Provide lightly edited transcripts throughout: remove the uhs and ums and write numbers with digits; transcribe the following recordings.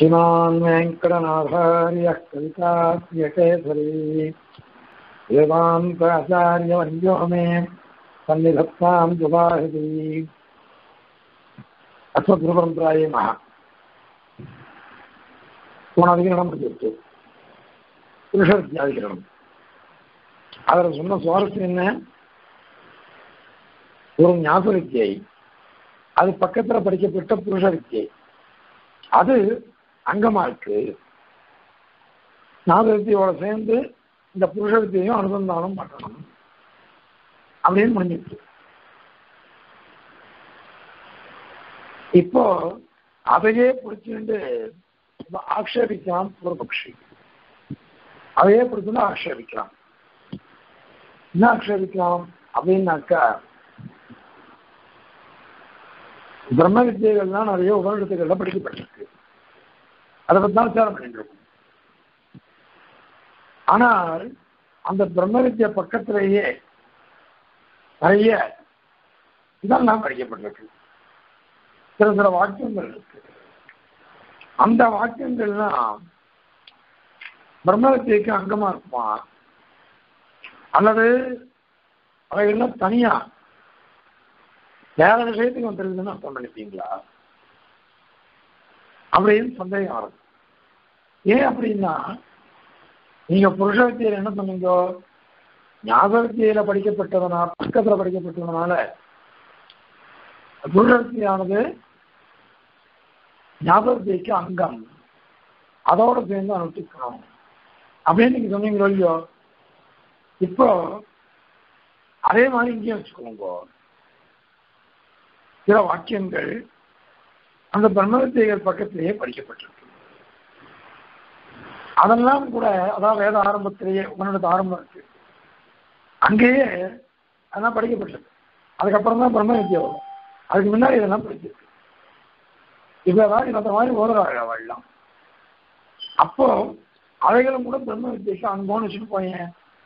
श्रीमान् वेङ्कटनाथार्यः कविताकेसरी वेदान्ताचार्यवर्यो मे सन्निधत्तां सुभाषिती अस्मद्गुरुपरम्परायै नमः. போனதிகரணம் இருக்கு, புருஷவித்யாதிகரணம். அதில் சொன்ன சுவாரஸ்யம் என்ன? ஒரு ஞாபக வித்தியை, அது பக்கத்தில் படிக்கப்பட்ட புருஷ வித்தியை, அது அங்கமா இருக்கு. ஞாபக வித்தியோட சேர்ந்து இந்த புருஷ வித்தியையும் அனுசந்தானம் பண்ணணும் அப்படின்னு முடிஞ்சிருக்கு. இப்போ அதையே பிடிச்சுட்டு ஆக்ஷேபிக்கலாம் ஒரு பக்ஷி. அதையே பிடிச்சுட்டு ஆக்ஷேபிக்கலாம். என்ன ஆக்ஷேபிக்கலாம் அப்படின்னாக்கா, பிரம்ம வித்தியைகள்லாம் நிறைய உபநிடத்துகள்ல படிக்கப்பட்டிருக்கு, அதை பத்தி தான் விசாரம் பண்ணிட்டு இருக்கும். ஆனால் அந்த பிரம்ம வித்திய பக்கத்திலேயே நிறைய இதெல்லாம் படிக்கப்பட்டிருக்கு. சில சில வாக்கியங்கள் இருக்கு. அந்த வாக்கியங்கள்லாம் பிரம்ம வித்தியைக்கு அங்கமா இருக்குமா, அல்லது அவைகள்லாம் தனியா வேற விஷயத்துக்கு வந்துருக்குதுன்னு அர்த்தம் பண்ணிப்பீங்களா அப்படின்னு சந்தேகம் வரும். ஏன் அப்படின்னா, நீங்க புருஷ வித்தியில என்ன சொன்னீங்க, ஞாபக வித்தியில படிக்கப்பட்டதுனால, பக்கத்துல படிக்கப்பட்டதுனால புருஷ வித்தியானது ஞாபக வித்தியைக்கு அங்கம், அதோட சேர்ந்து அனுஷ்டிக்கணும் அப்படின்னு நீங்க சொன்னீங்களோ இல்லையோ. இப்போ அதே மாதிரி இங்கேயும் வச்சுக்கோங்க, சில வாக்கியங்கள் அந்த பிரம்ம வித்தியைகள் பக்கத்திலேயே படிக்கப்பட்டிருக்கு. அதெல்லாம் கூட, அதாவது வேத ஆரம்பத்திலேயே உன்னோட ஆரம்பம் இருக்கு, அங்கேயே அதெல்லாம் படிக்கப்பட்டிருக்கு. அதுக்கப்புறம் தான் பிரம்ம வித்தியை வரும். அதுக்கு முன்னாடி இதெல்லாம் படிச்சிருக்கு. இவ்வளவுதான் இந்த மாதிரி ஓதுறாங்க அவள்லாம். அப்போ அவைகளும் கூட பிரம்ம வித்தியைக்கு அங்கம்னு வச்சுட்டு போயேன்,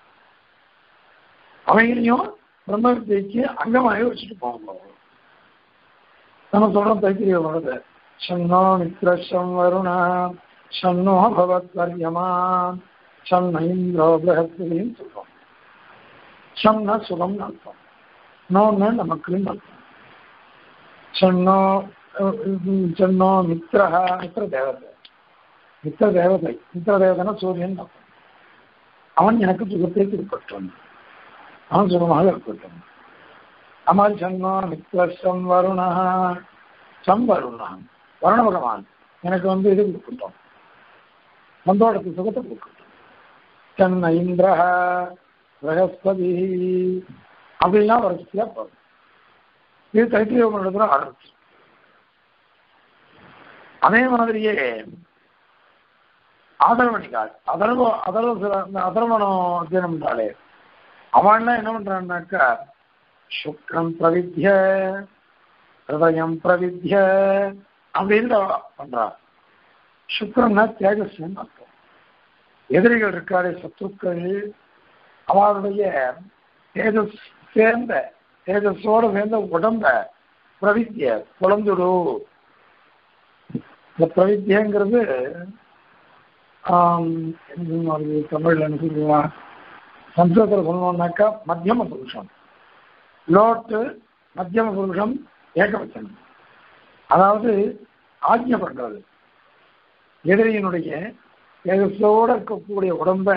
அவைகளையும் பிரம்ம வித்தியைக்கு அங்கமாக வச்சுட்டு போங்க. நம்ம சொல்றோம் தைத்திரிய வருது, சன்னோ மித்ரம் வருணா சன்னோ பவத் வர்யமா சன்ன இந்திரோ பிரகஸ்பதின்னு சொல்றோம். சன்னா சுகம் அர்த்தம், நோன்னு நமக்குன்னு அர்த்தம். சன்னோ சன்னோ மித்ரஹா, மித்திர தேவதை, மித்திர தேவதை, மித்திர தேவதைன்னா சூரியன் அர்த்தம். அவன் எனக்கு சுகத்தை திருப்பட்டும், அவன் சுகமாக இருக்கட்டும். அமல் சன்னோ மித்ரம் வருணா, சம் வருணா, வருண பகவான் எனக்கு இது கொடுக்கட்டும், மந்தோடத்து சுகத்தை கொடுக்கட்டும். சன்ன இந்திரஹ பிரகஸ்பதி அப்படின்னா வரிசையா போகும். இது தைத்திரிய ஆரம்பிச்சு. அதே மாதிரியே ஆதரவணிக்காள், அதர்வனம் அத்தியனம் என்றாலே அவன்லாம் என்ன பண்றான்னாக்கா, சுக்ரம் பிரவித்ய ஹிருதயம் பிரவித்ய அப்படின்னு பண்றான். சுக்ரம்னா தேஜஸ்ன்னு அர்த்தம். எதிரிகள் இருக்காரு, சத்துருக்கள், அவருடைய தேஜஸ் சேர்ந்த, தேஜஸோட சேர்ந்த உடம்ப பிரவித்ய குழந்துடு. இந்த பிரவித்தியங்கிறது தமிழ்ல என்ன சொல்லுவான், சம்ஸ்கிருதத்தில் சொல்லணும்னாக்கா மத்தியம புருஷம், லோட்டு மத்தியம புருஷம் ஏகவச்சனம். அதாவது ஆஜ்ஞை பண்றது, எதிரியினுடைய தேஜஸோட இருக்கக்கூடிய உடம்ப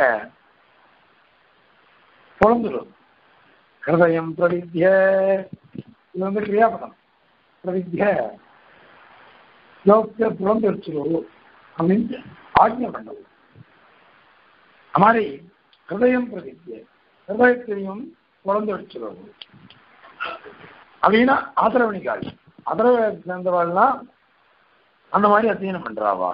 பொழந்துடும். ஹிருதயம் பிரவித்ய, இது கிரியாபதம். பிரவித்ய யோகத்தை புலந்து வச்சிருவோம் அப்படின்னு ஆஜ்ஞை பண்ணது. அது மாதிரி ஹிருதயம் பிரவித்ய, ஹிருதயத்தையும் புலந்து வச்சிருவோம் அப்படின்னா ஆதரவணிக்காள், அதரவ சேர்ந்தவாள்லாம் அந்த மாதிரி அத்தியனம் பண்றாவா.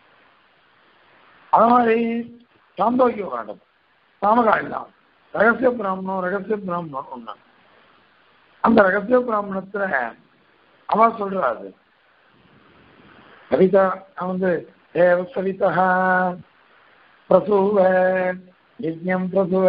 அது மாதிரி சாந்தோக்கிய காண்டம், சாமகாளி தான் ரகசிய பிராமணம். ரகசிய பிராமணம் ஒண்ணு, அந்த ரகசிய பிராமணத்துல அவ சொல்றாரு, கவிதா தேவ சவிதா பிரசூவ யஜ்ஞம் பிரசுவ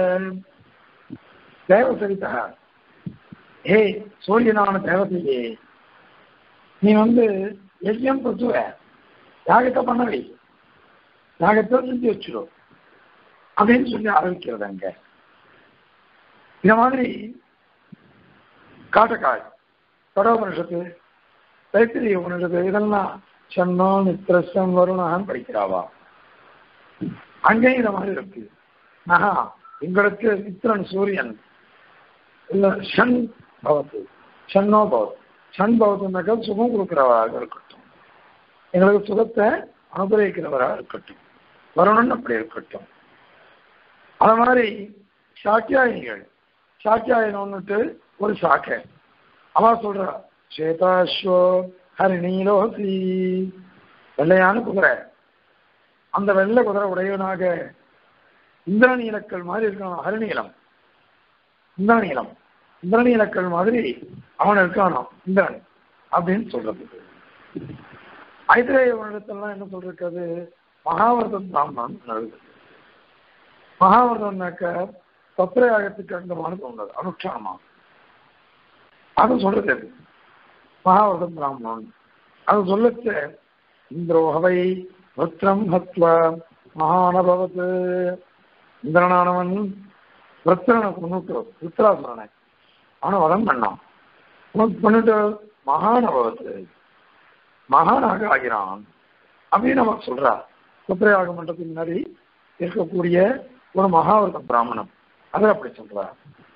தேவ சவிதா, ஹே சூரியனான தேவதையே, நீ யஜ்ஞம் பிரசுவ, யாகத்தை பண்ணவை, யாகத்தை செஞ்சு வச்சிடும் அப்படின்னு சொல்லி ஆரம்பிக்கிறது அங்க. இந்த மாதிரி காட்டக்காய் கடோபனிஷத்து தைத்திரிய உபனிஷத்து இதெல்லாம் சன்னோ மித்ரசம் வருணான்னு படிக்கிறாவா. அங்கேயும் இந்த மாதிரி இருக்கு. ஆஹா எங்களுக்கு மித்ரன் சூரியன் இல்ல ஷன் பவத்து ஷன்னோ பவத் ஷன் பவத்துனாக்கா சுகம் கொடுக்கிறவராக இருக்கட்டும், எங்களுக்கு சுகத்தை அனுபவிக்கிறவராக இருக்கட்டும், வருணன் அப்படி இருக்கட்டும். அது மாதிரி சாக்கியாயினிகள், சாக்கியாயினம்னுட்டு ஒரு சாக்கை அவ சொல்றா சேதாஸ்வோ ஹரிணீலோசி, வெள்ளையான குதிரை, அந்த வெள்ளை குதிரை உடையவனாக இந்திரநீலக்கள் மாதிரி இருக்கான். ஹரிநீலம் இந்திரநீலம், இந்திரநீலக்கள் மாதிரி அவன் இருக்கானோ இந்திரன் அப்படின்னு சொல்றது. ஐத்திரேய வருடத்தெல்லாம் என்ன சொல்றது, மகாவர்தன் பிராமணன் நடக்குது. மகாவர்தன்னாக்க தத்திரயாகத்துக்கு அங்கமானது உள்ளது, அனுஷ்டானமாகும். அது சொல்றது அது மகாவர்தன் பிராமணன். அது சொல்லச்சு இந்திரோஹவை வத்ரம் ஹத்வா மகானபவத், இந்திரனானவன் விரத்திரனை கொண்டுட்டு விருத்ராசுரனை அவனை வதம் பண்ணான். பண்ணிட்டு மகானபவத்து மகானாக ஆகிறான் அப்படின்னு நம்ம சொல்றா. தத்திரயாக மன்றத்துக்கு முன்னாடி இருக்கக்கூடிய ஒரு மகாவர்த பிராமணம் அதை அப்படி சொல்றார்.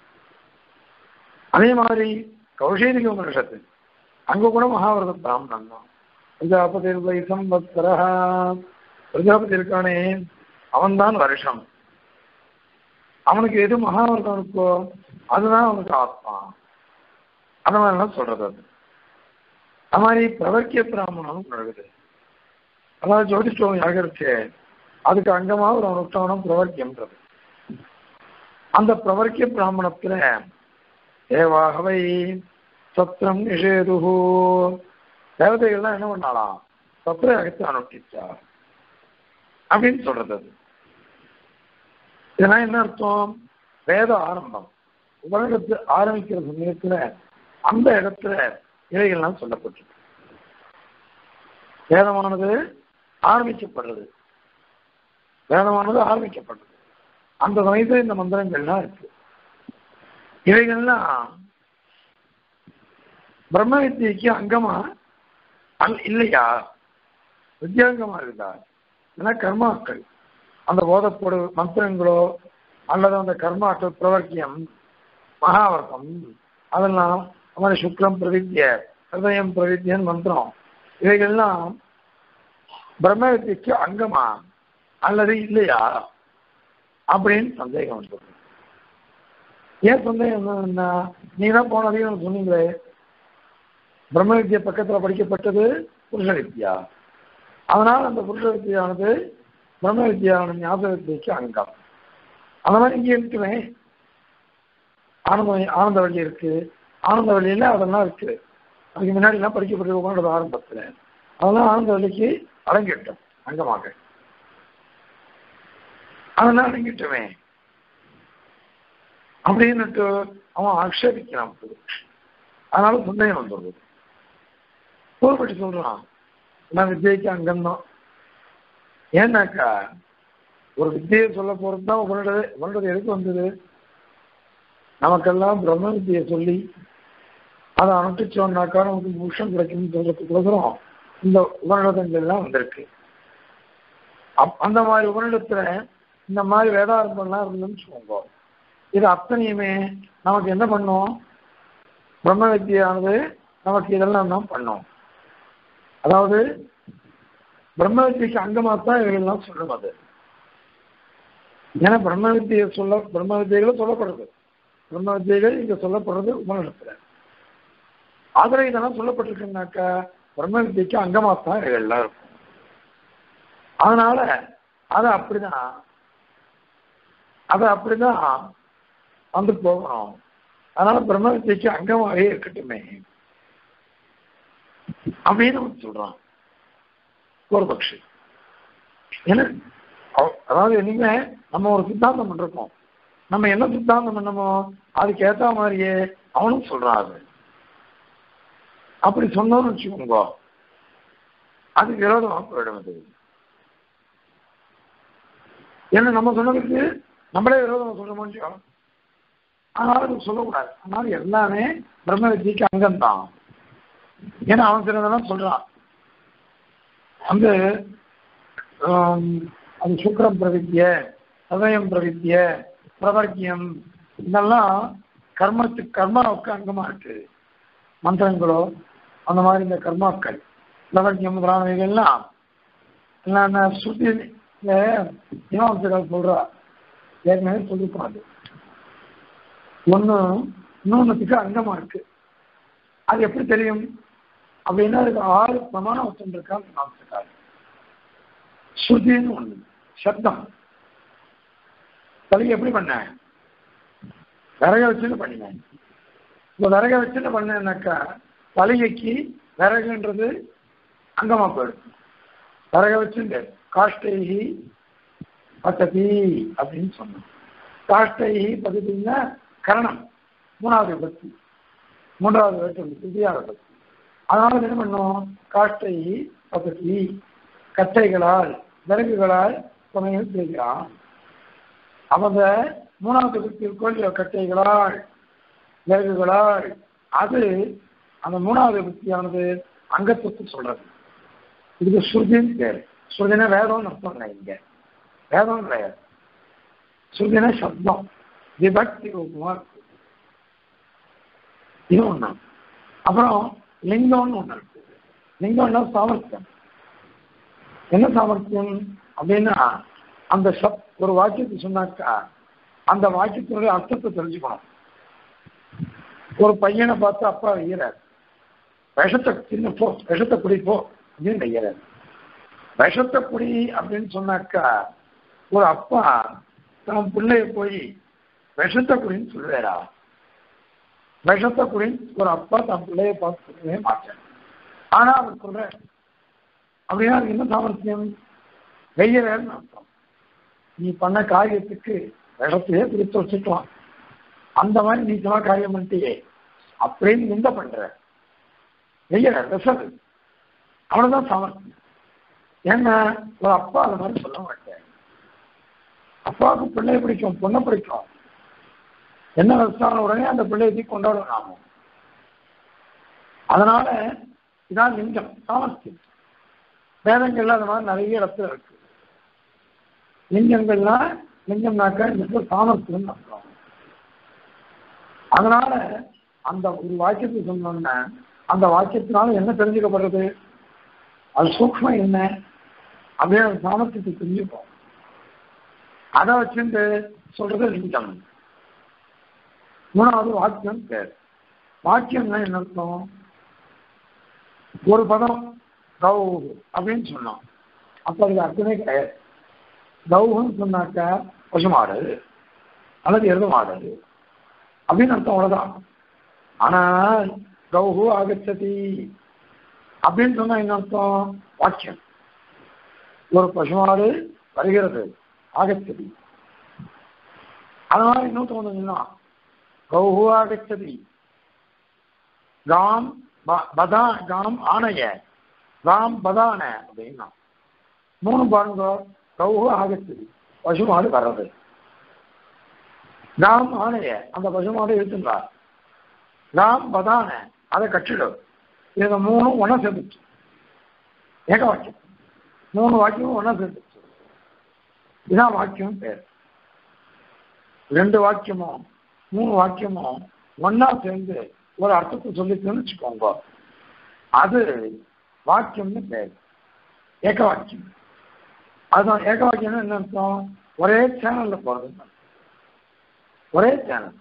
அதே மாதிரி கௌஷேரிக உபனிஷத்து அங்க கூட மகாவர்த பிராமணன் தான். பிரஜாபதி சம்பத்சரா, பிரஜாபதி இருக்கானே அவன்தான் வருஷம். அவனுக்கு எது மகாவர்தம் இருக்கோ அதுதான் அவனுக்கு ஆத்மா. அந்த மாதிரிலாம் சொல்றது. அது மாதிரி பிரவர்க்கிய பிராமணனும் நடக்குது. அதாவது ஜோதிஷ்டம் யாகரிச்சு அதுக்கு அங்கமாக ஒரு அனுஷ்டானம் பிரவர்க்கியம்ன்றது. அந்த பிரவர்க்கிய பிராமணத்துல ஏவாகவை சத்திரம் நிஷேதுகு, தேவதைகள்லாம் என்ன பண்ணாலாம், சத்திரயாகத்தை அனுஷ்டிச்சா அப்படின்னு சொல்றது. அது இதெல்லாம் என்ன அர்த்தம், வேத ஆரம்பம் உபநிடத்து ஆரம்பிக்கிற சமயத்துல அந்த இடத்துல இவைகள்லாம் சொல்லப்பட்டிருக்கு. வேதமானது ஆரம்பிக்கப்படுறது, வேதமானது ஆரம்பிக்கப்படுறது அந்த சமயத்துல இந்த மந்திரங்கள்லாம் இருக்கு. இவைகள்லாம் பிரம்ம வித்தியைக்கு அங்கமா இல்லையா, வித்தியாங்கமா இருக்குதா? ஏன்னா கர்மாக்கள் அந்த போதப்போடு மந்திரங்களோ அல்லது அந்த கர்மாக்கள் பிரவர்க்கியம் மகாவர்த்தம் அதெல்லாம் அவனை சுக்ரம் பிரவித்திய ஹிருதயம் பிரவித்தியன் மந்திரம் இவைகள்லாம் பிரம்ம வித்தியைக்கு அங்கமா அல்லது இல்லையா அப்படின்னு சந்தேகம் வந்து. ஏன் சந்தேகம் என்ன, நீங்க தான் போனதையும் சொன்னீங்களே பிரம்ம வித்தியை பக்கத்தில் படிக்கப்பட்டது புருஷ வித்யா, அதனால் அந்த புருஷ வித்தியானது பிரம்ம வித்யான ஞாபக வித்தியைக்கு அங்கம். அந்த மாதிரி இங்கே இருக்குமே ஆனந்த வழி இருக்கு, ஆனந்த வழியில அதெல்லாம் இருக்கு. அதுக்கு முன்னாடி எல்லாம் படிக்கப்பட்டிருக்கோம் ஆரம்பத்தில், அதெல்லாம் ஆனந்த வழிக்கு அடங்கிட்டோம் அங்கமாக, அதெல்லாம் அடங்கிட்டோமே அப்படின்னுட்டு அவன் ஆக்ஷேபிக்கிறான். அதனால சந்தேகம் வந்துடுறது. போர்பட்டி சொல்றான் நான் வித்தியைக்கு அங்கம்தான். ஏன்னாக்கா ஒரு வித்தியை சொல்ல போறது தான் உன்னோட எதுக்கு வந்தது, நமக்கெல்லாம் பிரம்ம வித்தியை சொல்லி அதை அனுப்பிச்சோம்னாக்கா நமக்கு மோட்சம் கிடைக்கும்னு சொல்றதுக்குள்ளதும் இந்த உபநிடதங்கள் எல்லாம் வந்திருக்கு. அந்த மாதிரி உபநிடத்துல இந்த மாதிரி வேதாரம்பம்லாம் இருந்துன்னு சொல்லுவோம். இது அத்தனையுமே நமக்கு என்ன பண்ணோம், பிரம்ம வித்தியானது நமக்கு இதெல்லாம் தான் பண்ணோம். அதாவது பிரம்ம வித்தியைக்கு அங்கமாகத்தான் இவைகள்லாம் சொல்லும். அது ஏன்னா பிரம்ம வித்தியைகளை சொல்லப்படுறது, பிரம்ம வித்தியைகள் இங்க சொல்லப்படுறது உபநிடத்துல. ஆதரவு இதெல்லாம் சொல்லப்பட்டிருக்குன்னாக்கா பிரம்ம வித்தியைக்கு அங்கமாகத்தான் இவைகள்லாம் இருக்கும். அதனால அதை அப்படிதான் வந்து போகணும். அதனால பிரம்ம வித்தியைக்கு அங்கமாகவே இருக்கட்டுமே அப்படின்னு சொல்றான் ஒரு பட்சி. ஏன்னா அதாவது இனிமே நம்ம ஒரு சித்தாந்தம் பண்றோம், நம்ம என்ன சித்தாந்தம் பண்ணமோ அதுக்கு ஏற்ற மாதிரியே அவனும் சொல்றான். அது அப்படி சொன்னோம்னு வச்சுக்கோங்க, அது விரோதமாக போயிடும். அது ஏன்னா நம்ம சொன்னதுக்கு நம்மளே விரோதமாக சொல்ல முடியும். அதனால அது சொல்லக்கூடாது. அதனால எல்லாமே பிரம்ம வித்தியக்கு அங்கம்தான். ஏன்னா அவன் சிறந்ததான் சொல்றான். அந்த அது சுக்ரம் பிரவித்திய, சதயம் பிரவித்திய, பிரவர்க்கியம், இதெல்லாம் கர்மாவுக்கு அங்கமா இருக்கு. மந்திரங்களோ அந்த மாதிரி இந்த கர்மாக்கள் பிரவர்க்கியம் முதலானவைகள்லாம் எல்லாம் சுத்தி சொல்றா. ஏற்கனவே சொல்லிருப்பாங்க. ஒண்ணு இன்னொன்னுக்கு அங்கமா இருக்கு. அது எப்படி தெரியும் அப்படின்னா அதுக்கு 6 பிரமாண வச்சம் இருக்கான்னு காமிச்சிருக்காரு. ஸ்ருதின்னு ஒண்ணு, சப்தம். தலைக்கு எப்படி பண்ண? விறக வச்சுன்னு பண்ணினேன். இப்போ விறக வச்சுன்னு பண்ணேன்னாக்கா தலைகைக்கு விறகுன்றது அங்கமா போயிடும். விறக வச்சுட்டு காஷ்டைகி பத்ததி அப்படின்னு சொன்னோம். காஷ்டைகி பத்ததின்னா கரணம், 3வது விபக்தி, 3வது வேற்று திதியாக விபக்தி. அதனால என்ன பண்ணோம்? காஷ்டைகி பத்ததி, கட்டைகளால் விறகுகளால் சமையல் செய்கிறான். அவங்க 3வது விபக்தி கட்டைகளால் விறகுகளால், அது அந்த 3வது விபக்தியானது அங்கத்துக்கு சொல்றது. இதுக்கு ஸ்ருதின்னு பேரு. ஸ்ருதினா வேதம்னு அர்த்தம் இல்லை. இங்க வேதம் கிடையாது. ஸ்ருதினா சப்தம், விபக்தி ரூபமா இருக்கு. இது ஒண்ணு. அப்புறம் லிங்கம்னு ஒண்ணு இருக்கு. லிங்கம்னா சாமர்த்தியம். என்ன சாமர்த்தியம் அப்படின்னா அந்த ஒரு வாக்கியத்தை சொன்னாக்கா அந்த வாக்கியத்தினுடைய அர்த்தத்தை தெரிஞ்சுக்கணும். ஒரு பையனை பார்த்து அப்பா வெய்யறார், விஷத்தை சின்ன போ, விஷத்தை குடிப்போ அப்படின்னு வெய்யறார். விஷத்தை குடி அப்படின்னு சொன்னாக்கா ஒரு அப்பா தன் பிள்ளைய போய் விஷத்தை குடின்னு சொல்லுவாரா? விஷத்தை குடின்னு ஒரு அப்பா தன் பிள்ளைய பார்த்து சொல்லவே மாட்டேன். ஆனா அவர் சொல்ற அப்படின்னா அதுக்கு என்ன சாமர்த்தியம்? வெய்யறன்னு அர்த்தம். நீ பண்ண காரியத்துக்கு விஷத்தையே குடித்து வச்சுக்கலாம், அந்த மாதிரி நீ சொன்ன காரியம் பண்ணிட்டியே அப்படின்னு நிந்த பண்ற. வெய்யற விஷது, அவ்வளவுதான் சாமர்த்தியம். ஏன்னா ஒரு அப்பா அந்த மாதிரி சொல்ல மாட்டேன். அப்பாவுக்கு பிள்ளைய பிடிக்கும், பொண்ணை பிடிக்கும். என்ன வயசான உடனே அந்த பிள்ளையை கொண்டாடணும் நாம. அதனால இதான் லிங்கம், சாமர்த்தியம். வேதங்கள்ல அந்த மாதிரி நிறைய இடத்துல இருக்கு. லிங்கங்கள்லாம் லிங்கம்னாக்கா இந்த சாமர்த்தியம் அர்த்தம். அதனால அந்த ஒரு வாக்கியத்தை சொன்னோம்னா அந்த வாக்கியத்தினால என்ன தெரிஞ்சுக்கப்படுறது? அது சூக்ஷ்மம் என்ன அப்படியே அந்த சாமர்த்தியத்தை தெரிஞ்சுப்போம். அதை வச்சுட்டு சொல்றது லிங்கம். 3வது வாக்கியம் பேர். வாக்கியம்னா என்ன அர்த்தம்? ஒரு பதம் கௌ அப்படின்னு சொன்னோம். அப்ப அதுக்கு அர்த்தமே கிடையாது. கௌன்னு சொன்னாக்கா பசுமாடு அல்லது எருது மாடு அப்படின்னு அர்த்தம், அவ்வளவுதான். ஆனால் கௌஹு ஆகச்சதி அப்படின்னு சொன்னா என்ன அர்த்தம்? வாக்கியம். ஒரு பசுமாடு வருகிறது, ஆகச்சதி. அதனால இன்னும் தோணுதுன்னா கௌஹு ஆகச்சதி, காம் பதா, காம் ஆணைய, காம் பதான அப்படின்னா 3 பாருங்க. கௌஹு ஆகச்சதி, பசுமாடு வர்றது. காம் ஆணைய, அந்த பசுமாடு இருக்குன்றார். காம் பதான, அதை கட்டிடும். இதை 3 ஒன்னா சேர்ந்துச்சு, ஏக வாக்கியம். 3 வாக்கியமும் ஒன்னா சேர்ந்துச்சு. இதான் வாக்கியம் பேர். 2 வாக்கியமும் 3 வாக்கியமும் ஒன்னா சேர்ந்து ஒரு அர்த்தத்தை சொல்லிக்கணும்னு வச்சுக்கோங்க, அது வாக்கியம்னு பேர், ஏக வாக்கியம். அதுதான் ஏக வாக்கியம்னா என்ன அர்த்தம்? ஒரே சேனல்ல போறது. ஒரே சேனல்.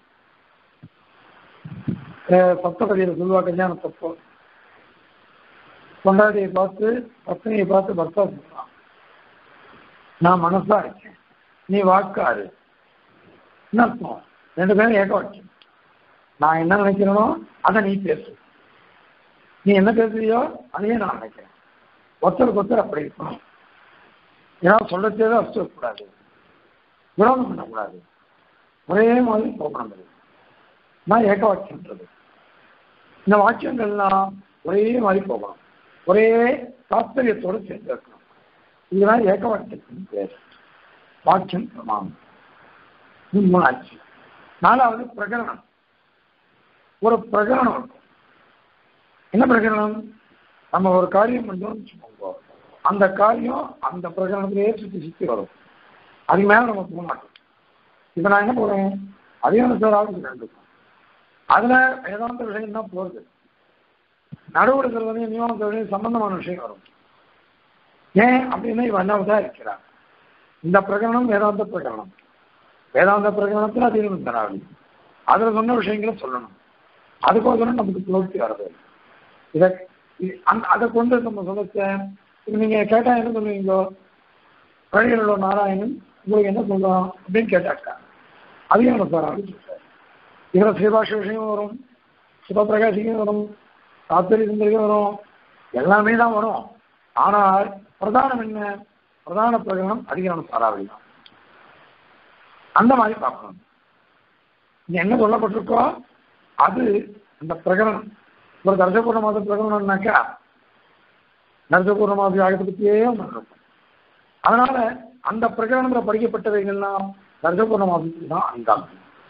சப்தபதியில சொல்லுவா கல்யாணத்தப்போ பொண்டாட்டியை பார்த்து பத்னியை பார்த்து பர்த்தா சொல்றான், நான் மனசா இருக்கேன், நீ வாக்காரு. என்ன அர்த்தம்? 2 பேரும் ஏக வாக்கியம். நான் என்ன நினைக்கிறேனோ அதை நீ பேசு, நீ என்ன பேசுறியோ அதையே நான் நினைக்கிறேன். ஒருத்தருக்கு ஒருத்தர் அப்படி இருக்கணும். ஏன்னா சொல்லத்தேதான் அர்த்தம் இருக்கக்கூடாது, விரோதம் பண்ணக்கூடாது, ஒரே மாதிரி போகணும். நான் ஏக வாக்கியம்ன்றது. இந்த வாக்கியங்கள்லாம் ஒரே மாதிரி போகணும். ஒரே தாத்பரியத்தோடு சேர்ந்திருக்கணும். இதுதான் ஏக வாக்கியத்தின் பேர். வாக்கியம் பிரமாணம். இது மூணாச்சு. நாலாவது பிரகரணம். ஒரு பிரகரணம் இருக்கும். என்ன பிரகரணம்? நம்ம ஒரு காரியம் பண்றோம்னு வச்சுக்கோங்க, அந்த காரியம் அந்த பிரகரணத்திலேயே சுற்றி சுற்றி வரும். அதுக்கு மேல நம்ம போக மாட்டோம். இப்ப நான் என்ன போறேன், அதிகாரத்தாராவது ரெண்டுக்கும் அதுல வேதாந்த விஷயம் தான் போறது. நடுவுல இருக்கிறது மீமாசை சம்பந்தமான விஷயம் வரும். ஏன் அப்படின்னா இவன் அண்ணாவதா இருக்கிறார். இந்த பிரகரணம் வேதாந்த பிரகரணம். வேதாந்த பிரகரணத்தில் அதிகாரத்தாராவது அதுல சொன்ன விஷயங்களை சொல்லணும். அதுக்கோசரம் நமக்கு புலர்த்தி வர்றது. இதை அதை கொண்டு நம்ம சொல்ல நீங்க கேட்டா என்ன சொல்லுவீங்களோ, வழியில் உள்ள நாராயணன் உங்களுக்கு என்ன சொல்றோம் அப்படின்னு கேட்டாக்கா அதிகம் சார் சொல்றாரு. இதுல ஸ்ரீபாஷ விஷயம் வரும், சிவபிரகாசிக்கும் வரும், தாத்திரி சுந்தரிக்கும் வரும், எல்லாமே தான் வரும். ஆனால் பிரதானம் என்ன? பிரதான பிரகடனம் அதிகமான சாராவளி தான். அந்த மாதிரி பார்க்கணும். இங்க என்ன சொல்லப்பட்டிருக்கோ அது அந்த பிரகடனம். ஒரு தர்சபூர்ண மாத பிரகடனம்னாக்கா தர்சபூர்ண மாத யாகத்தை பற்றியே இருக்கும். அதனால அந்த பிரகடனத்தில் படிக்கப்பட்டவைகள்லாம் தர்சபூர்ண மாதத்துக்கு தான் அங்கம்.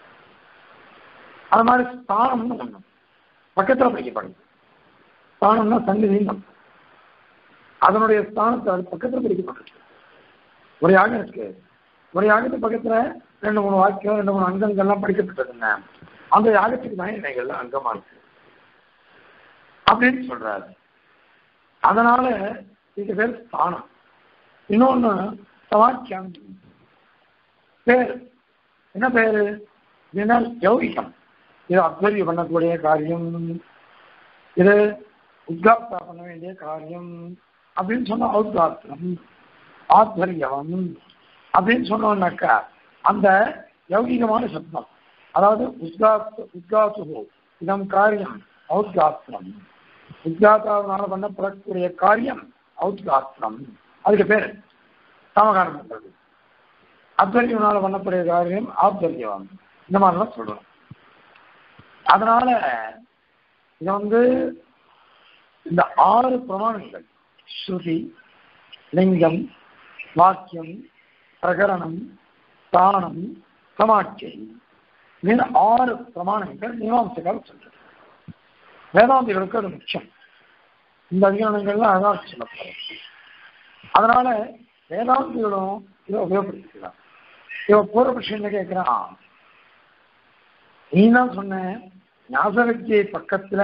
அது மாதிரி ஸ்தானம்னு ஒண்ணு பக்கத்தில் படிக்கப்படுது. ஸ்தானம்னா சன்னிதிங்கம். அதனுடைய ஸ்தானத்தை அது பக்கத்தில் படிக்கப்பட்டிருக்கு. ஒரு யாகம் இருக்கு, ஒரு யாகத்து பக்கத்துல 2-3 வாக்கியம் 2-3 அங்கங்கள்லாம் படிக்கப்பட்டதுங்க. அந்த யாகத்துக்கு தான் இணைகள்லாம் அங்கமா இருக்கு அப்படின்னு சொல்றாரு. அதனால இது பேர் ஸ்தானம். இன்னொன்னு சவாக்கியம் பேரு. என்ன பேரு? யௌகிகம். இது அத்வரிய பண்ணக்கூடிய காரியம், இது உத்காத்தா பண்ண வேண்டிய காரியம் அப்படின்னு சொன்னா ஔத்காத்திரம், ஆத்வரியம் அப்படின்னு சொன்னோம்னாக்கா அந்த யௌகிகமான சப்தம். அதாவது உத்காத்து இதம் காரியம் ஔத்காத்திரம், உத்காத்தாவினால பண்ணப்படக்கூடிய காரியம் ஔத்காத்திரம். அதுக்கு பேர் சமகாரம் பண்றது. அத்வரியனால பண்ணக்கூடிய காரியம் ஆத்வரியம். இந்த மாதிரிலாம் சொல்றோம். அதனால இது இந்த 6 பிரமாணங்கள் ஸ்ருதி, லிங்கம், வாக்கியம், பிரகரணம், ஸ்தானம், சமாட்சியம், 6 பிரமாணங்கள் மீமாம்சைகள் சொல்றது. வேதாந்திகளுக்கு அது முக்கியம். இந்த அதிகாரங்கள்லாம் அதான் சொல்லப்படும். அதனால வேதாந்திகளும் இதை உபயோகப்படுத்திக்கலாம். இவன் பூர்வபட்சம் என்ன கேட்கிறான், நீ தான் சொன்ன ஞாச வித்தியை பக்கத்துல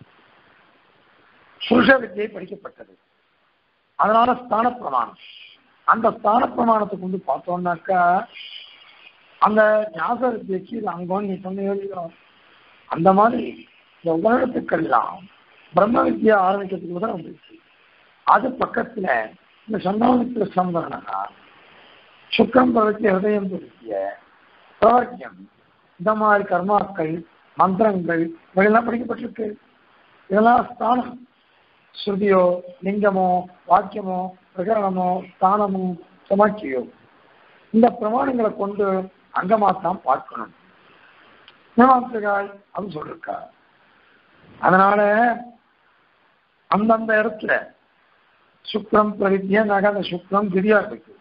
புருஷ வித்தியை படிக்கப்பட்டது. அதனால ஸ்தான பிரமாணம். அந்த ஸ்தான பிரமாணத்தை கொண்டு பார்த்தோம்னாக்கா அந்த ஞாச வித்தியைக்கு இது அங்கம் நீ சொன்ன யோசிக்கிறோம். அந்த மாதிரி இந்த உலகத்துக்கெல்லாம் பிரம்ம வித்தியை ஆரம்பிக்கிறதுக்கு தான் வந்துச்சு. அது பக்கத்துல இந்த சந்தானத்துல சம்பரணா சுக்கம் பகத்தி ஹிருதயம் துருக்கிய பிரவர்த்தியம், இந்த மாதிரி கர்மாக்கள், மந்திரங்கள் இவையெல்லாம் படிக்கப்பட்டிருக்கு. இதெல்லாம் ஸ்தானம். ஸ்ருதியோ, லிங்கமோ, வாக்கியமோ, பிரகரணமோ, ஸ்தானமோ, சமாட்சியோ, இந்த பிரமாணங்களை கொண்டு அங்கமாத்தான் பார்க்கணும். அது சொல்லிருக்கா. அதனால அந்தந்த இடத்துல சுக்ரம் பிரவித்தியனாக அந்த சுக்ரம் திரியா இருக்கு.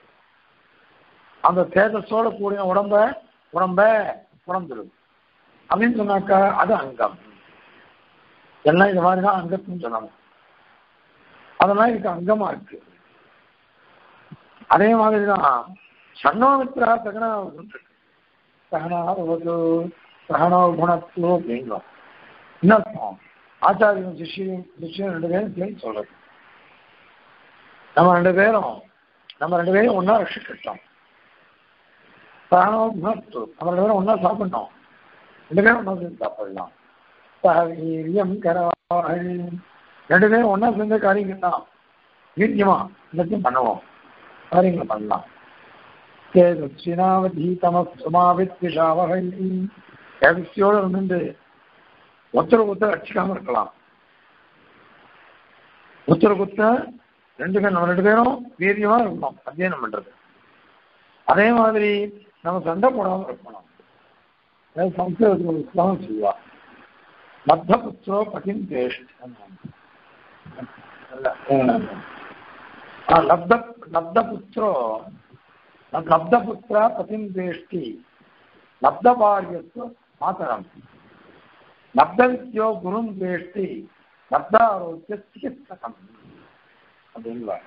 அந்த தேஜஸோட கூடிய உடம்புடும் அப்படின்னு சொன்னாக்கா அது அங்கம். எல்லாம் இது மாதிரிதான் அங்கத்துன்னு சொல்லணும். அதெல்லாம் இதுக்கு அங்கமா இருக்கு. அதே மாதிரிதான் சன்னோமித்ரா சகனோ குணத்துவோ அப்படிங்களோம். இன்னும் ஆச்சாரியம் சிஷ்யம் 2 பேரும் சேர்ந்து சொல்றது. நம்ம ரெண்டு பேரும் ஒன்னா ரட்சிக்கிட்டோம். சகனோ குணத்து நம்ம 2 பேரும் ஒன்னா சாப்பிட்டோம். 2 பேரும் ஒன்னா சேர்ந்து சாப்பிடலாம். சகவீரியம் கரவாள் 2 பேரும் ஒன்னா சேர்ந்த காரியங்கள் தான் வீரியமா எல்லாத்தையும் பண்ணுவோம். காரியங்களை பண்ணலாம். கேசியோடு இருந்து ஒருத்தர் அடிச்சுக்காம இருக்கலாம். ஒருத்தர் 2 பேரும் நம்ம 2 பேரும் வீரியமா இருக்கணும் அத்தியனம் பண்றது. அதே மாதிரி நம்ம சண்டை போடாம இருக்கணும். சம்ஸ்கிருதத்தில் சொல்லுவா மத்த புத்திரோ பகிம் தேஷ்டம். லப்தபுத்திரோ லப்தபுத்திரா பதிம் வேஷ்டி லப்தபாரியத்து மாதரம் லப்தவித்யோ குரும் வேஷ்டி லப்தாரோக்கிய சிகிச்சகம் அப்படிங்களா.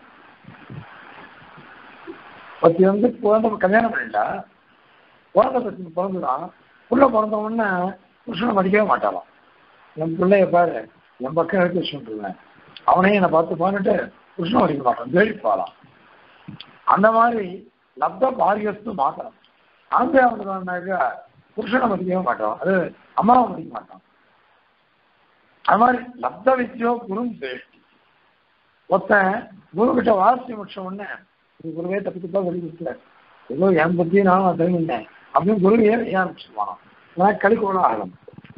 பத்தி வந்து குழந்தை கல்யாணம் பண்ணிட்டா, குழந்தை பத்தி பிறந்துதான் புள்ள பிறந்த உடனே புருஷனை மதிக்கவே மாட்டாளாம். என் பிள்ளைய பாரு, என் பக்கம் எடுத்து வச்சுருவேன், அவனையும் என்னை பார்த்து பாருட்டு புருஷனை மதிக்க மாட்டான், வேடிப்பாளாம். அந்த மாதிரி லப்த பாரியத்து மாத்திரம் ஆம்பளை அவனுக்கு புருஷனை மதிக்கவே மாட்டான், அது அம்மாவை மதிக்க மாட்டான். அது மாதிரி லப்த வித்யோ குரும் வேஷ்டி. ஒருத்தன் குரு கிட்ட வாசி முடிச்ச உடனே குருவே தப்பித்துப்பா சொல்லி கொடுத்தாரு, ஏதோ என் பத்தி நானும் தெரிஞ்சுட்டேன் அப்படின்னு குருவையே ஆரம்பிச்சிருவான். கலிக்கோளம் ஆகலாம்.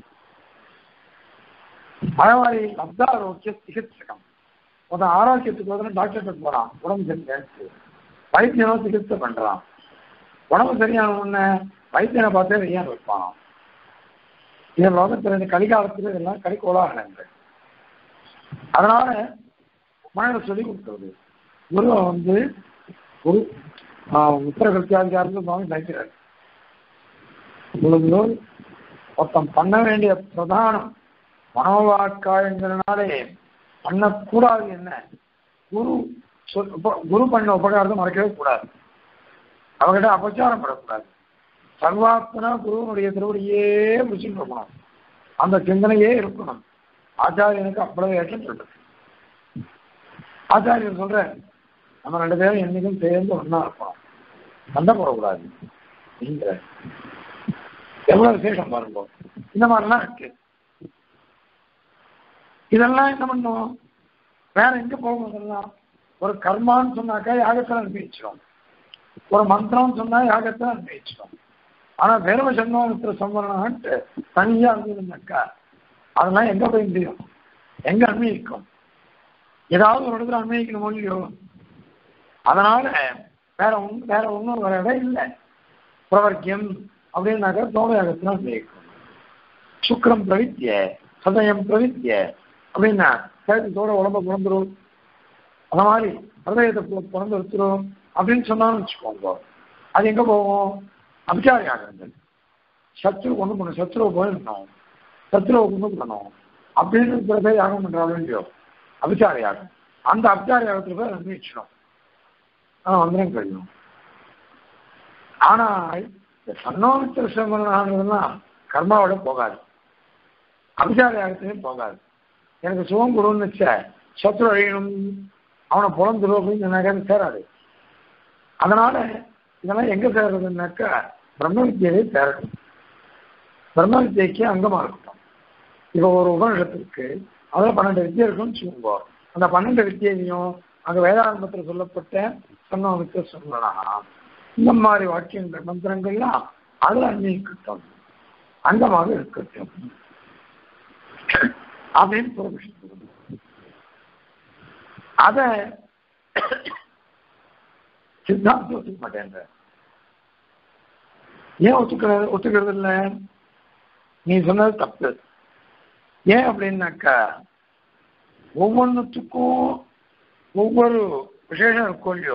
அதே மாதிரி லப்தாரோக்கிய சிகிச்சகம். ஒருத்தன் ஆரோக்கியத்துக்கு வந்து டாக்டர்கிட்ட போறான், உடம்பு சரியாச்சு, வைத்தியனோ சிகிச்சை பண்றான். உடம்பு சரியான உடனே வைத்தியனை பார்த்தே வெய்யான் வைப்பான். இதன் லோகத்தில் இந்த கலிகாலத்தில் இதெல்லாம் கலிக்கோளாகலங்கள். அதனால மனதை சொல்லி கொடுத்தது குருவை வந்து குரு உத்தரகத்தியாதிகாரத்தில் சுவாமி நினைக்கிறார். உங்களுக்கு ஒருத்தம் பண்ண வேண்டிய பிரதானம் மனோவாக்காயங்கிறனாலே பண்ணக்கூடாது என்ன, குரு பண்ண உபகாரத்தை மறைக்கவே கூடாது, அவகிட்ட அபச்சாரம் படக்கூடாது. சர்வாத்மனா குருவனுடைய திருவடியே முடிச்சுட்டு இருக்கணும், அந்த சிந்தனையே இருக்கணும். ஆச்சாரியனுக்கு அவ்வளவு ஏற்றம் சொல்றது. ஆச்சாரியன் சொல்ற நம்ம 2 பேரும் என்னைக்கும் சேர்ந்து ஒன்னா இருக்கணும், சண்டை போடக்கூடாது. எவ்வளவு விசேஷம் பாருங்க. இந்த மாதிரிலாம் இருக்கு. இதெல்லாம் என்ன பண்ணும், வேற எங்க போகணும். ஒரு கர்மான்னு சொன்னாக்கா யாகத்தில் அனுபவிச்சிடும், ஒரு மந்திரம் சொன்னா யாகத்தில் அனுபவிச்சிடும். ஆனா வேறுவ சண்முகத்துல சம்பரணம்ட்டு தனியா இருந்ததுன்னாக்கா அதெல்லாம் எங்க போய் முடியும், எங்க அனுபவிக்கும், ஏதாவது ஒரு இடத்துல அனுபவிக்கணும் இல்லையோ. அதனால வேற ஒன்றும் வர இடம் இல்லை. பிரவர்க்கியம் அப்படின்னாக்கா தோமயாகத்தினால் அனுபவிக்கும். சுக்கரம் பிரவித்திய சதயம் பிரவித்திய அப்படின்னா சேதத்தோட உடம்ப பிறந்துரும், அந்த மாதிரி ஹதயத்தை பிறந்து எடுத்துரும் அப்படின்னு சொன்னாலும் வச்சுக்கோங்க. அது எங்க போகும், அபிச்சார யாகங்கள். சத்ரு கொண்டு போகணும், சத்ருவை போயிடணும், சத்ருவை கொண்டு போகணும் அப்படின்னு சில பேர் யாகம் பண்றாங்க இல்லையோ, அபிச்சார யாகம். அந்த அபிச்சார யாகத்துல போய் அனுபவிச்சிடும், வந்துடும் கழியும். ஆனா சன்னோமித்திர சிரமம் கர்மாவோட போகாது, அபிச்சார யாகத்திலையும் போகாது. எனக்கு சுகம் கொடுன்னு வச்ச சத்ரு அழியணும், அவனை புலந்துடும் அப்படின்னு சொன்னாக்க சேராது. அதனால இதெல்லாம் எங்க சேர்றதுன்னாக்கா பிரம்ம வித்தியை சேரணும், பிரம்ம வித்தியைக்கு அங்கமா இருக்கட்டும். இப்போ ஒரு உபநிஷத்துக்கு அதில் 12 வித்தியை இருக்குன்னு சொல்லுங்க. அந்த 12 வித்தியையும் அங்க வேதாரம்பத்தில் சொல்லப்பட்ட சன்னோமித்திர சொல்லலாம். இந்த மாதிரி வாக்கியங்கள் மந்திரங்கள்லாம் அதுல அன்வயிக்கட்டும், அங்கமாக இருக்கட்டும் அப்படின்னு புறமிஷம். அத சித்தாந்தம் ஒத்துக்க மாட்டேன். ஏன் ஒத்துக்கிறது இல்லை, நீ சொன்னது தப்பு. ஏன் அப்படின்னாக்கா ஒவ்வொன்றுத்துக்கும் ஒவ்வொரு விசேஷம் இருக்கும் இல்லையோ,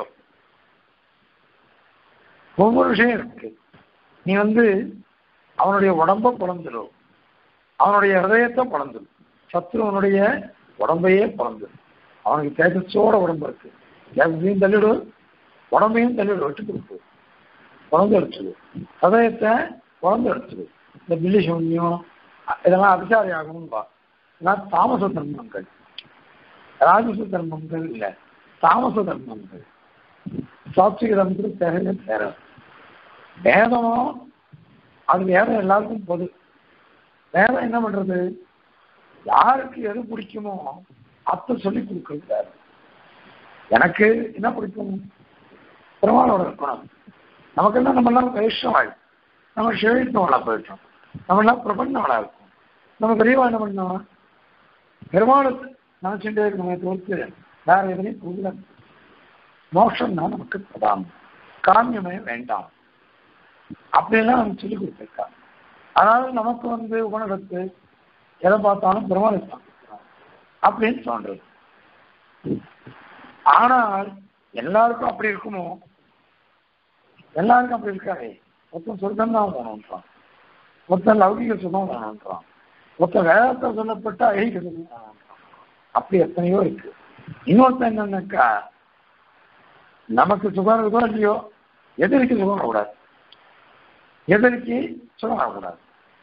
ஒவ்வொரு விஷயம் இருக்கு. நீ வந்து அவனுடைய உடம்ப பிறந்துடும், அவனுடைய ஹதயத்தை பிறந்துடும். சத்ருவனுடைய உடம்பையே பிறந்துடும். அவனுக்கு தேஜஸோட உடம்பு இருக்கு, தேஜஸையும் தள்ளிடும், உடம்பையும் தள்ளிடும், விட்டு கொடுத்து குழந்தை எடுத்துடு, ஹதயத்தை குழந்தை எடுத்துடு. இந்த பில்லி சூன்யம் இதெல்லாம் அபிசாரி ஆகணும்பா. இதெல்லாம் தாமச தர்மங்கள், ராஜச தர்மங்கள் இல்லை, தாமச தர்மங்கள். சாத்விக தர்மத்துக்கு தேவையே தேர வேதமும் அது வேதம் எல்லாருக்கும் பொது. வேதம் என்ன பண்றது, யாருக்கு எது பிடிக்குமோ அத்தை சொல்லி கொடுக்கிறாரு. எனக்கு என்ன பிடிக்கும், பெருமாளோட இருக்கணும். நமக்கு என்ன, நம்ம எல்லாம் வைஷ்ணவாள், நம்ம சிவவிஷ்ணவாளா போயிட்டோம், நம்ம எல்லாம் பிரபன்னவாளா இருக்கும். நம்ம பெரியவா என்ன பண்ணோம், பெருமாளுக்கு நினைச்சுட்டே இருக்கணும் தோற்று வேற எதுலையும் புரியல. மோட்சம் தான் நமக்கு பிரதானம், காமியமே வேண்டாம் அப்படின்லாம் நம்ம சொல்லி கொடுத்துருக்காங்க. அதாவது நமக்கு வந்து உபநிடத்து எதை பார்த்தாலும் பெருமாளை பார்த்துக்கிறோம் அப்படின்னு தோன்றது. ஆனால் எல்லாருக்கும் அப்படி இருக்குமோ? எல்லாருக்கும் அப்படி இருக்காது. மொத்தம் சொர்க்கம் தான் வேணும்ன்றான், மொத்தம் லௌகிக சுகம் வேணும்ன்றான், மொத்தம் வேதத்தை சொல்லப்பட்ட ஐகிக சுகம் வேணும்ன்றான். அப்படி எத்தனையோ இருக்கு. இன்னொருத்தன் என்னன்னாக்கா, நமக்கு சுகம் இருக்கோ இல்லையோ, எதிரிக்கு சுகம் வரக்கூடாது, எதிரிக்கு சுகம் வரக்கூடாது.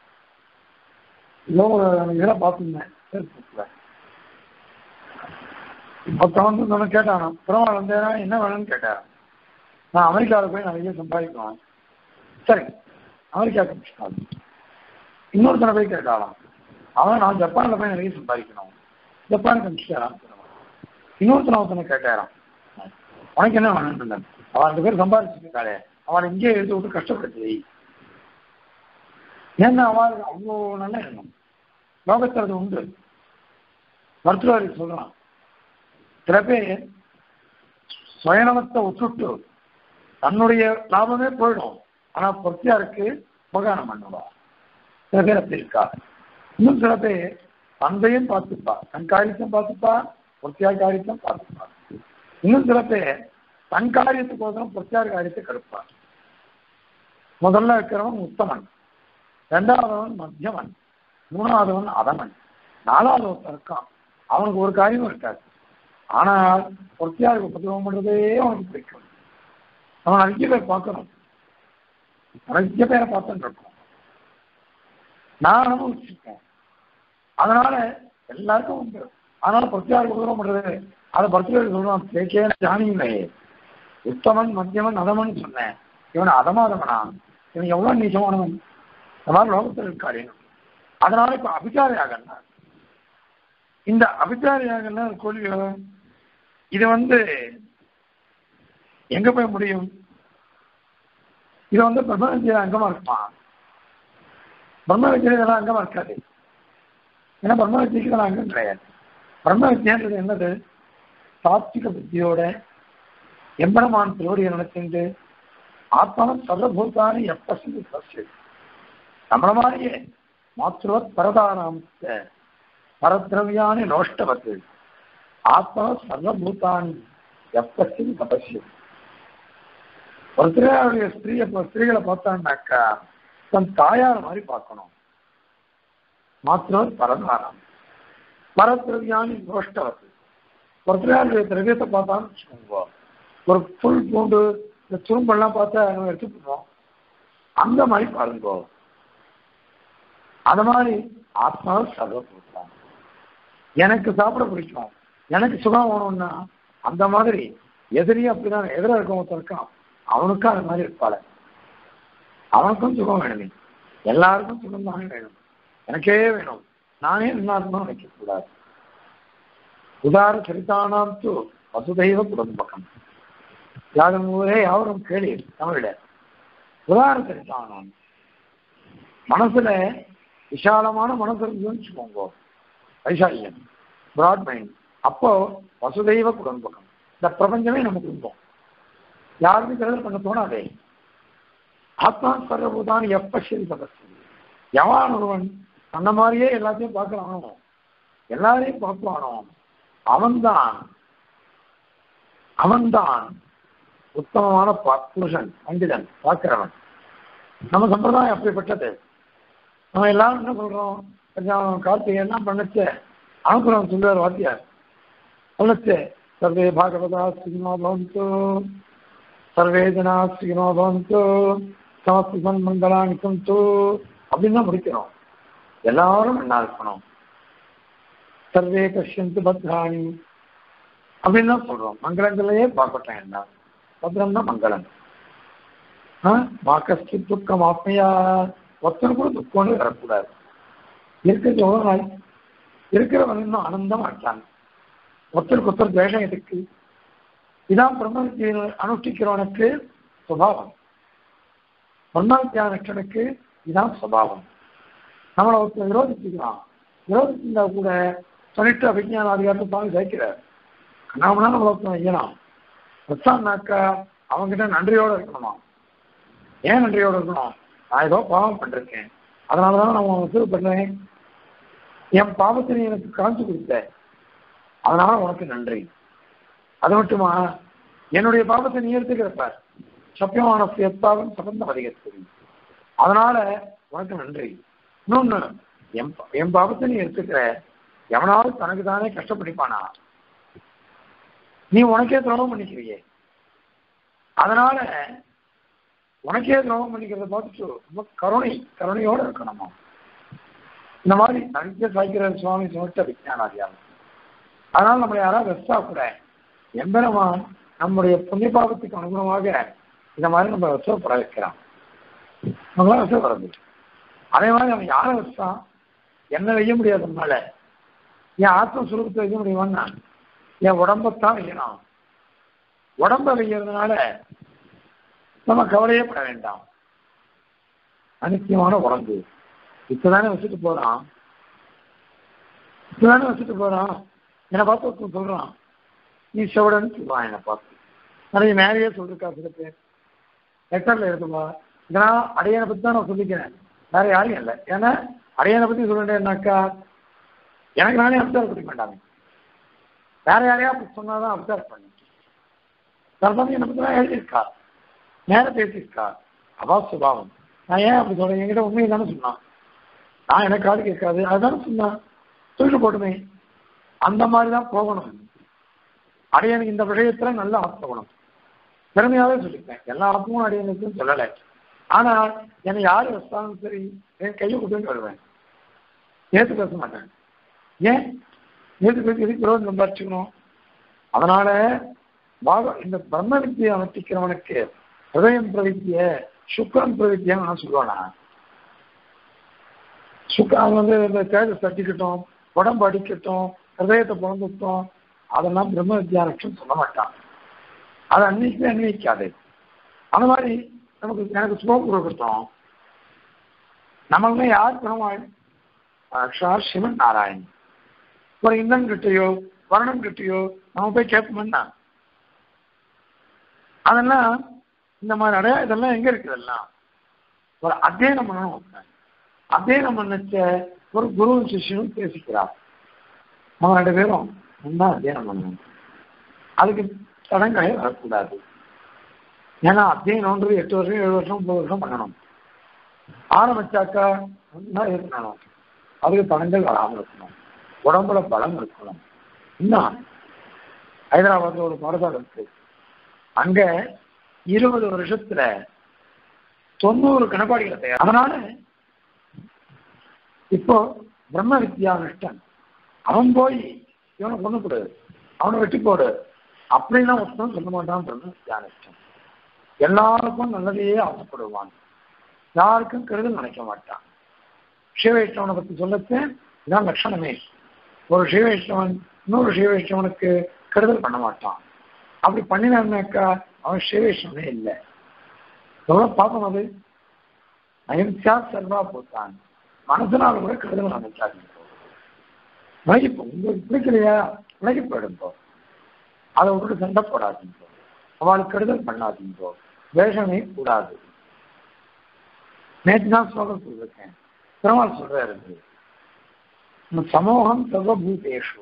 இதெல்லாம் பார்த்துருந்தேன். ஒருத்தன் வந்து ஒன்று கேட்டானா, பெருமாள் வந்தேனா என்ன வேணும்னு கேட்டான். நான் அமெரிக்காவில் போய் நிறைய சம்பாதிக்கணும். சரி, அமெரிக்கா. இன்னொருத்தனை போய் கேட்டாலாம், அவன் நான் ஜப்பானில் போய் நிறைய சம்பாதிக்கணும், ஜப்பானுக்கு அனுப்பிச்சாரான். ஒருத்தனை கேட்டாரான், உனக்கு என்ன வேணும்னு. அவன் 2 பேர் சம்பாதிச்சிருக்காளே, அவன் இங்கே எடுத்து விட்டு கஷ்டப்படுத்தி. ஏன்னா அவளுக்கு அவ்வளோ நல்ல எண்ணம். லோகத்தில் அது உண்டு. மருத்துவரி சொல்றான், சில பேர் சுயநலத்தை விட்டுட்டு தன்னுடைய லாபமே போயிடும், ஆனா பொறுத்தியாருக்கு உபகாரம் பண்ணுவா. சில பேர் அப்படி இருக்கா. இன்னும் சில பேர் தந்தையும் பார்த்துப்பா, தன் காரியத்தையும் பார்த்துப்பா, பொறுத்தியார் காரியத்தையும் பார்த்துப்பா. இன்னும் சில பேர் தன் காரியத்துக்கோசரம் பொறுத்தியார் காரியத்தை கெடுப்பார். முதல்ல இருக்கிறவன் உத்தமன், 2ஆவதவன் மத்தியமன், 3ஆவதவன் அதமன், 4ஆவது ஒருத்தன் இருக்கான், அவனுக்கு ஒரு காரியமும் இருக்காது. ஆனால் பொறுத்தியாருக்கு உபதிரவம் பண்றதே அவனுக்கு பிடிக்கும். அவன் அதிக பேர் பார்க்கணும், அதிக பேரை பார்த்துட்டு இருக்கோம். நான் அனுபவிச்சிருக்கேன். அதனால எல்லாருக்கும் உண்டு. அதனால பொறுத்தியாருக்கு உபதிரவம் பண்றது, அதை பொறுத்தியாருக்கு சொல்லுவான், கேட்கே ஜானியில்லை. உத்தமன் மத்தியமன் அதமன் சொன்னேன். இவன் அதமாதவனா, இவன் எவ்வளவு நீச்சமானவன், இந்த மாதிரி லோகத்தில் இருக்காரு. அதனால இப்ப அபிச்சாரியாக, இந்த அபிச்சாரியாக கொள்கை இது எங்க போய் முடியும்? இது பிரம்ம வித்யா அங்கமா இருக்குமா? பிரம்ம வித்யா அங்கமா இருக்காது. ஏன்னா பிரம்ம வித்தியக்கு அங்கம் கிடையாது. பிரம்ம வித்யான்றது என்னது? சாத்விக புத்தியோட எம்பெருமான் திருவடியை நினைச்சுட்டு ஆத்மனம் சர்வபூதானி எப்பசி சசி நம்மள மாதிரியே மாத்ருவத் பரதாராமத்த பரத்ரவியானி நோஷ்டவத்து ஆத்மா சர்வபூதானி எப்பசி தபசி. ஒருத்தரையுடைய ஸ்திரீகளை பார்த்தான்னாக்கா தன் தாயார் மாதிரி பார்க்கணும். மாத்ருவத் பரதாராம் பரத்ரவியானி நோஷ்டவத்து. ஒருத்தரையுடைய திரவியத்தை பார்த்தான்னு வச்சுக்கோங்க, ஒரு புல் பூண்டு இந்த துரும்பெல்லாம் பார்த்தா நம்ம எடுத்துக்கிறோம், அந்த மாதிரி பாருங்க. அது மாதிரி ஆத்மாவை சர்வபூதம். எனக்கு சாப்பிட பிடிக்கும், எனக்கு சுகம் வேணும்னா அந்த மாதிரி எதிரியும் அப்படிதான். எதிராக இருக்கவங்க இருக்கான், அவனுக்கும் அது மாதிரி இருப்பாள். அவனுக்கும் சுகம் வேணுமே, எல்லாருக்கும் சுகம் தானே வேணும். எனக்கே வேணும், நானே எல்லாருக்கும் நினைக்கக்கூடாது. உதார சரிதானாம் து வசுதைவ குடும்பகம். யாரும் ஊரே யாவரும் கேள்வி தமிழில. உதார சரிதானாம், மனசுல விசாலமான மனசு இருந்துன்னு வச்சுக்கோங்க, வைசால்யம், பிராட் மைண்ட். அப்போ வசுதைவ குடும்பகம், இந்த பிரபஞ்சமே நம்ம குடும்பம். யாருக்கும் கருதல் பண்ண தோணாதே. ஆத்மா சர்வபூதான் எப்பசி தபசி. எவன் ஒருவன் அந்த மாதிரியே எல்லாத்தையும் பார்க்கறானோ, எல்லாரையும் பார்ப்பானோ, அவன்தான் உத்தமமான புருஷன், பண்டிதன், பார்க்கிறவன். நம்ம சம்பிரதாயம் அப்படிப்பட்டது. நம்ம எல்லாரும் என்ன சொல்றோம், கார்த்திகை எல்லாம் பண்ணச்சு அனுப்புறோம் சொல்லுவார் வாத்தியார். பண்ணச்சு சர்வே பாகவதா சுகினோ பவந்து, சர்வே ஜனா சுகினோ பவந்து, சமஸ்திதன் மங்களானி சந்து அப்படின்னு தான் முடிக்கிறோம். எல்லாரும் என்ன இருக்கணும், சர்வே பஷ்யந்து பத்ராணி அப்படின்னு தான் சொல்றோம். மங்களங்களையே பார்க்கட்டேன், என்ன பத்ரம் தான் மங்களம். மாக்கஸ்தி துக்கம் ஆத்மையா, ஒருத்தர் கூட துக்கம்னு வரக்கூடாது. இருக்கிறது எவ்வளவு நாள் இருக்கிறவன் இன்னும் ஆனந்தமா இருக்காங்க. ஒருத்தருக்கு ஒருத்தர் துவேஷம் எதுக்கு? இதான் பிரம்மவித்தியை அனுஷ்டிக்கிறவனுக்கு சுபாவம். பிரம்மவித்தியானுஷ்டனுக்கு இதான் சுபாவம். நம்மளை ஒருத்தர் விரோதிச்சுக்கலாம், விரோதிச்சிருந்தா கூட சொல்லிட்டு அபிஜான அதிகாரத்தை சுவாமி சேர்க்கிறார். நாம நம்மளை ஒருத்தர் வையலாம். பிரசான்னாக்கா அவங்ககிட்ட நன்றியோட இருக்கணுமா? ஏன் நன்றியோட இருக்கணும்? நான் ஏதோ பாவம் பண்ணிருக்கேன், அதனாலதான் நான் உனக்கு பண்றேன், என் பாவத்தை எனக்கு காமிச்சு கொடுத்த, அதனால உனக்கு நன்றி அது மட்டுமா, என்னுடைய பாவத்தை நீ எடுத்துக்கிறப்ப சத்தியமான எத்தாவும் சம்பந்தம் அதிகரித்தது. அதனால உனக்கு நன்றி. இன்னொன்னு, என் பாவத்தை நீ எடுத்துக்கிற, எவனாவது தனக்கு தானே கஷ்டப்படிப்பானா? நீ உனக்கே துரோகம் பண்ணிக்கிறியே, அதனால உனக்கே துரோகம் பண்ணிக்கிறத பார்த்துட்டு ரொம்ப கருணையோட இருக்கணுமா. இந்த மாதிரி நிறைய சாய்க்கிற சுவாமி சொல்லிட்ட விஞ்ஞானாதியாகும். அதனால நம்மளை யாராவது வெஸ்டா கூட எம்பெருமான் நம்முடைய புண்ணிய பாவத்துக்கு அனுகுணமாக இந்த மாதிரி நம்ம வெசப்பட வைக்கிறான். நம்மளால வெசப்படுறது. அதே மாதிரி அவன் யாரை வச்சான், என்ன வைய முடியாதனால என் ஆத்மஸ்வரூபத்தை வைக்க முடியுமான்னா என் உடம்பத்தான் வைக்கணும். உடம்ப வைக்கிறதுனால நம்ம கவலையே பட வேண்டாம். அனித்தியமான உடம்பு இப்பதானே வச்சுட்டு போறான், என்னை பார்த்து ஒருத்தன் சொல்றான் நீ செவடன்னு சொல்றான். என்னை பார்த்து நிறைய மேலேயே சொல்லிருக்கா சில பேர். லெட்டர்ல இருக்குமா, இதெல்லாம் அடையனை பத்தி தான் நான் சொல்லிக்கிறேன், வேற யாரும் இல்லை. ஏன்னா அடையனை பத்தி சொல்லிட்டேன்னாக்கா எனக்கு நானே அப்சர்வ் பண்ணிக்க மாட்டாங்க. வேற யாரையா சொன்னாதான் அப்சர்வ் பண்ணி தர்மம் என்னை பத்தி தான் எழுதியிருக்கா, நேரம் பேசியிருக்கா. அவா சுபாவம். நான் ஏன் அப்படி சொல்றேன், என்கிட்ட உண்மையை தானே சொன்னான், நான் எனக்கு காது கேட்காது அதுதானே சொன்னான், சொல்லிட்டு போட்டுமே. அந்த மாதிரிதான் போகணும். அடையனுக்கு இந்த விஷயத்துல நல்ல ஆத்மகுணம் திறமையாவே சொல்லியிருக்கேன். எல்லா ஆத்மமும் அடையனுக்கும் சொல்லலை. ஆனா என்னை யாரு வச்சாலும் சரி என் கையை கொடுத்து வருவேன், ஏத்து பேச மாட்டேன். ஏன் ஏத்து பேசி இதுக்கு விரோதம் சம்பாதிச்சுக்கணும்? அதனால இந்த பிரம்ம வித்தியை அமைச்சிக்கிறவனுக்கு ஹிருதயம் பிரவித்திய சுக்கரம் பிரவித்தியான்னு நான் சொல்லுவேனா? சுக்கரம் வந்து இந்த தேஜஸ் தட்டிக்கட்டும், உடம்பு அடிக்கட்டும், ஹிருதயத்தை பிறந்துட்டோம், அதெல்லாம் பிரம்ம வித்யாலட்சம் சொல்ல மாட்டான். அதை அன்வைக்காது. அந்த மாதிரி எனக்கு சுகம் கொடுக்கட்டும். நம்மளுமே யார் பெருமாள் சார் சிவன் நாராயண். ஒரு இந்தன் கிட்டையோ வருணம் கிட்டையோ நம்ம போய் கேட்போம்னா அதெல்லாம் இந்த மாதிரி அடையா இதெல்லாம் எங்க இருக்குதெல்லாம் ஒரு அத்தியனம் பண்ணணும். அத்தியனம் பண்ணச்ச ஒரு குருவும் சிஷ்யனும் பேசிக்கிறார். அவங்க 2 பேரும் என்ன அத்தியனம் பண்ணணும், அதுக்கு தடங்களே வரக்கூடாது. ஏன்னா அத்தியனம்ன்றது 8 வருஷம் 7 வருஷம் 9 வருஷம் பண்ணணும். ஆரம்பிச்சாக்கா இருக்கணும், அதுக்கு தடங்கள் வராமல் இருக்கணும், உடம்புல பலம் இருக்கணும். இன்னும் ஹைதராபாத்ல ஒரு பாடசாலை இருக்கு, அங்க 20 வருஷத்துல 90 கணப்பாடிகளை தயார். அதனால இப்போ பிரம்ம வித்யானுஷ்டன் அவன் போய் இவனை கொண்டு போடு, அவனை வெட்டி போடு அப்படின்னா ஒருத்தன் சொல்ல மாட்டான். பிரம்ம வித்யானுஷ்டன் எல்லாருக்கும் நல்லதையே ஆசைப்படுவான், யாருக்கும் கெடுதல் நினைக்க மாட்டான். ஸ்ரீவைஷ்ணவனை பத்தி சொல்லச்சு இதான் லட்சணமே. ஒரு ஸ்ரீவைஷ்ணவன் இன்னொரு ஸ்ரீவைஷ்ணவனுக்கு கெடுதல் பண்ண மாட்டான். அப்படி பண்ணினாக்கா அவன் ஸ்ரீவைஷ்ணவனே இல்லை. எவ்வளவு பாப்போம். அது அஹிம்சா சர்வா போட்டான், மனசனால கூட கெடுதல் நினைக்காது. விலகிப்போ, உங்களுக்கு பிடிக்கலையா விலகி போயிடும்போ, அதை விட்டு சண்டை போடாதீங்கோ, அவளுக்கு கெடுதல் பண்ணாதீங்கோ, வேஷமே கூடாது. நேற்று தான் ஸ்லோகம் சொல்லிருக்கேன், பெருமாள் சொல்றாரு சமூகம் சர்வபூதேஷு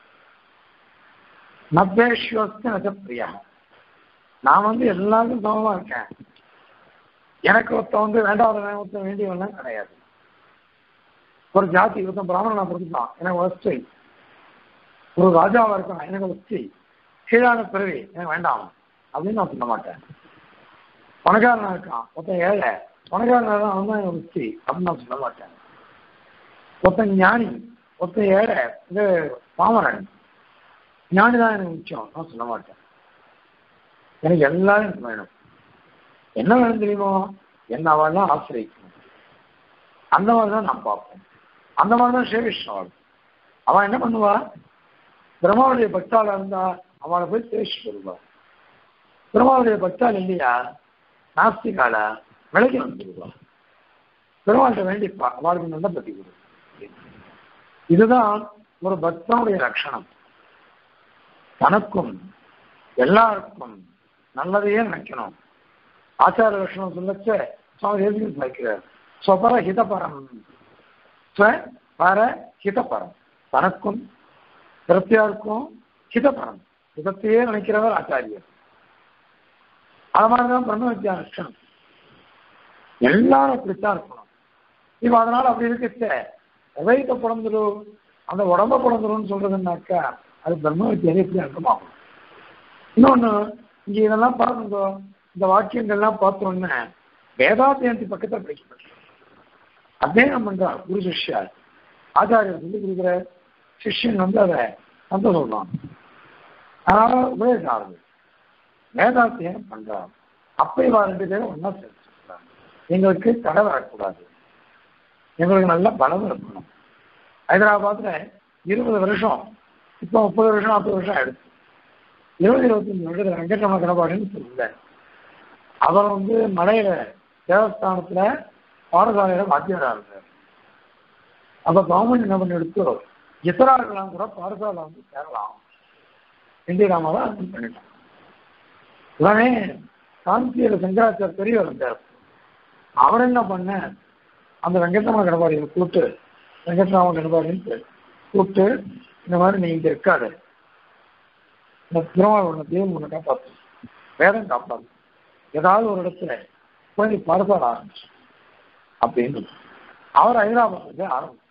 நத்வேஷ்யோஸ்தி நச்ச பிரியா. நான் வந்து எல்லாருக்கும் சமமா இருக்கேன், எனக்கு ஒருத்த வேண்டாத ஒருத்த வேண்டியவெல்லாம் கிடையாது. ஒரு ஜாதி ஒருத்தன் பிராமணனா பிறந்துட்டான், எனக்கு வசதி. ஒரு ராஜாவா இருக்கான், எனக்கு வசதி. கீழான பிறவி எனக்கு வேண்டாம் அப்படின்னு நான் சொல்ல மாட்டேன். பணக்காரனா இருக்கான் ஒருத்தன் ஏழை, பணக்காரனா தான் அவன் தான் எனக்கு வசதி அப்படின்னு நான் சொல்ல மாட்டேன். ஒருத்தன் ஞானி, ஒருத்தன் ஏழை, இது பாமரன், ஞானி தான் எனக்கு முக்கியம் நான் சொல்ல மாட்டேன். எனக்கு எல்லாரும் எனக்கு வேணும். என்ன வேணும் தெரியுமோ, என்ன அவள்லாம் ஆசிரியக்கணும். அந்த மாதிரி தான் நான் பார்ப்பேன். அந்த மாதிரி தான் ஸ்ரீவிஷ்ணவன். அவன் என்ன பண்ணுவா, பிரம்மாவுடைய பக்தாளா இருந்தா அவளை போய் பேசிட்டு வருவா. பிரம்மாவுடைய பக்தாள் இல்லையா, நாஸ்திகால விலைக்கு வந்துடுவா. பெருமாள்கிட்ட வேண்டிப்பா, அவளுக்கு நல்ல பத்தி கொடு. இதுதான் ஒரு பக்தனுடைய லட்சணம். தனக்கும் எல்லாருக்கும் நல்லதையே நினைக்கணும். ஆச்சார லட்சணம் சொல்லச்ச சுவாமி வைக்கிறார், ஸ்வபர ஹிதபரம், ஸ்வபர ஹிதபரம், தனக்கும் பிரத்தியாருக்கும் ஹிதபரம், சுகத்தையே நினைக்கிறவர் ஆச்சாரியர். அது மாதிரிதான் பிரம்ம வித்யா லட்சணம். எல்லாரும் அப்படித்தான் இருக்கணும். இப்ப அதனால அப்படி இருக்க உதயத்தை பிறந்துடும், அந்த உடம்ப பிறந்துடும் சொல்றதுன்னாக்கா அது பிரம்ம வித்தியாவே எப்படி அர்த்தமாகும். இன்னொன்னு இங்க இதெல்லாம் பாருங்க, இந்த வாக்கியங்கள்லாம் பார்த்தோன்னே வேதாத்தியந்தி பக்கத்தை படிக்கப்பட்டு அத்தியனம் பண்றார் குரு சிஷ்யார். ஆச்சாரியர் சொல்லி கொடுக்குற சிஷ்யன் அதை அந்த சொல்றான். அதனால உபதேசம் ஆகுது, வேதாத்தியனம் பண்றார். அப்ப இவா 2 பேரும் ஒன்னா சேர்த்துக்கிறாங்க. எங்களுக்கு தடை வரக்கூடாது, எங்களுக்கு நல்ல பலம் இருக்கணும். ஹைதராபாத்ல 20 வருஷம், இப்போ 30 வருஷம் 40 வருஷம் ஆயிடுச்சு. 20-25 வருஷத்துல வெங்கட்ரமண கணபாடின்னு சொல்லல, அவர் மலையில தேவஸ்தானத்துல பாடசாலையில வாத்தியாரா இருந்தார். அப்ப கவர்மெண்ட் என்ன பண்ணி எடுத்து இசராக்கெல்லாம் கூட பாடசாலை சேரலாம் இந்திய ராமாவை பண்ணிட்டாங்க. உடனே காஞ்சியில சங்கராச்சார் பெரியவர் இருந்தார். அவர் என்ன பண்ண, அந்த வெங்கட்ராம கணபாடியை கூப்பிட்டு, வெங்கட்ராம கணபாடின்னு கூப்பிட்டு, இந்த மாதிரி நீ இங்க இருக்காது, இந்த திருமாவளவன் ஒன்று தெய்வம் ஒன்று காப்பாற்று, வேதம் காப்பாற்று, ஏதாவது ஒரு இடத்துல போய் நீ பாடசால ஆரம்பிச்சு அப்படின்னு அவர் ஹைதராபாத்துக்கு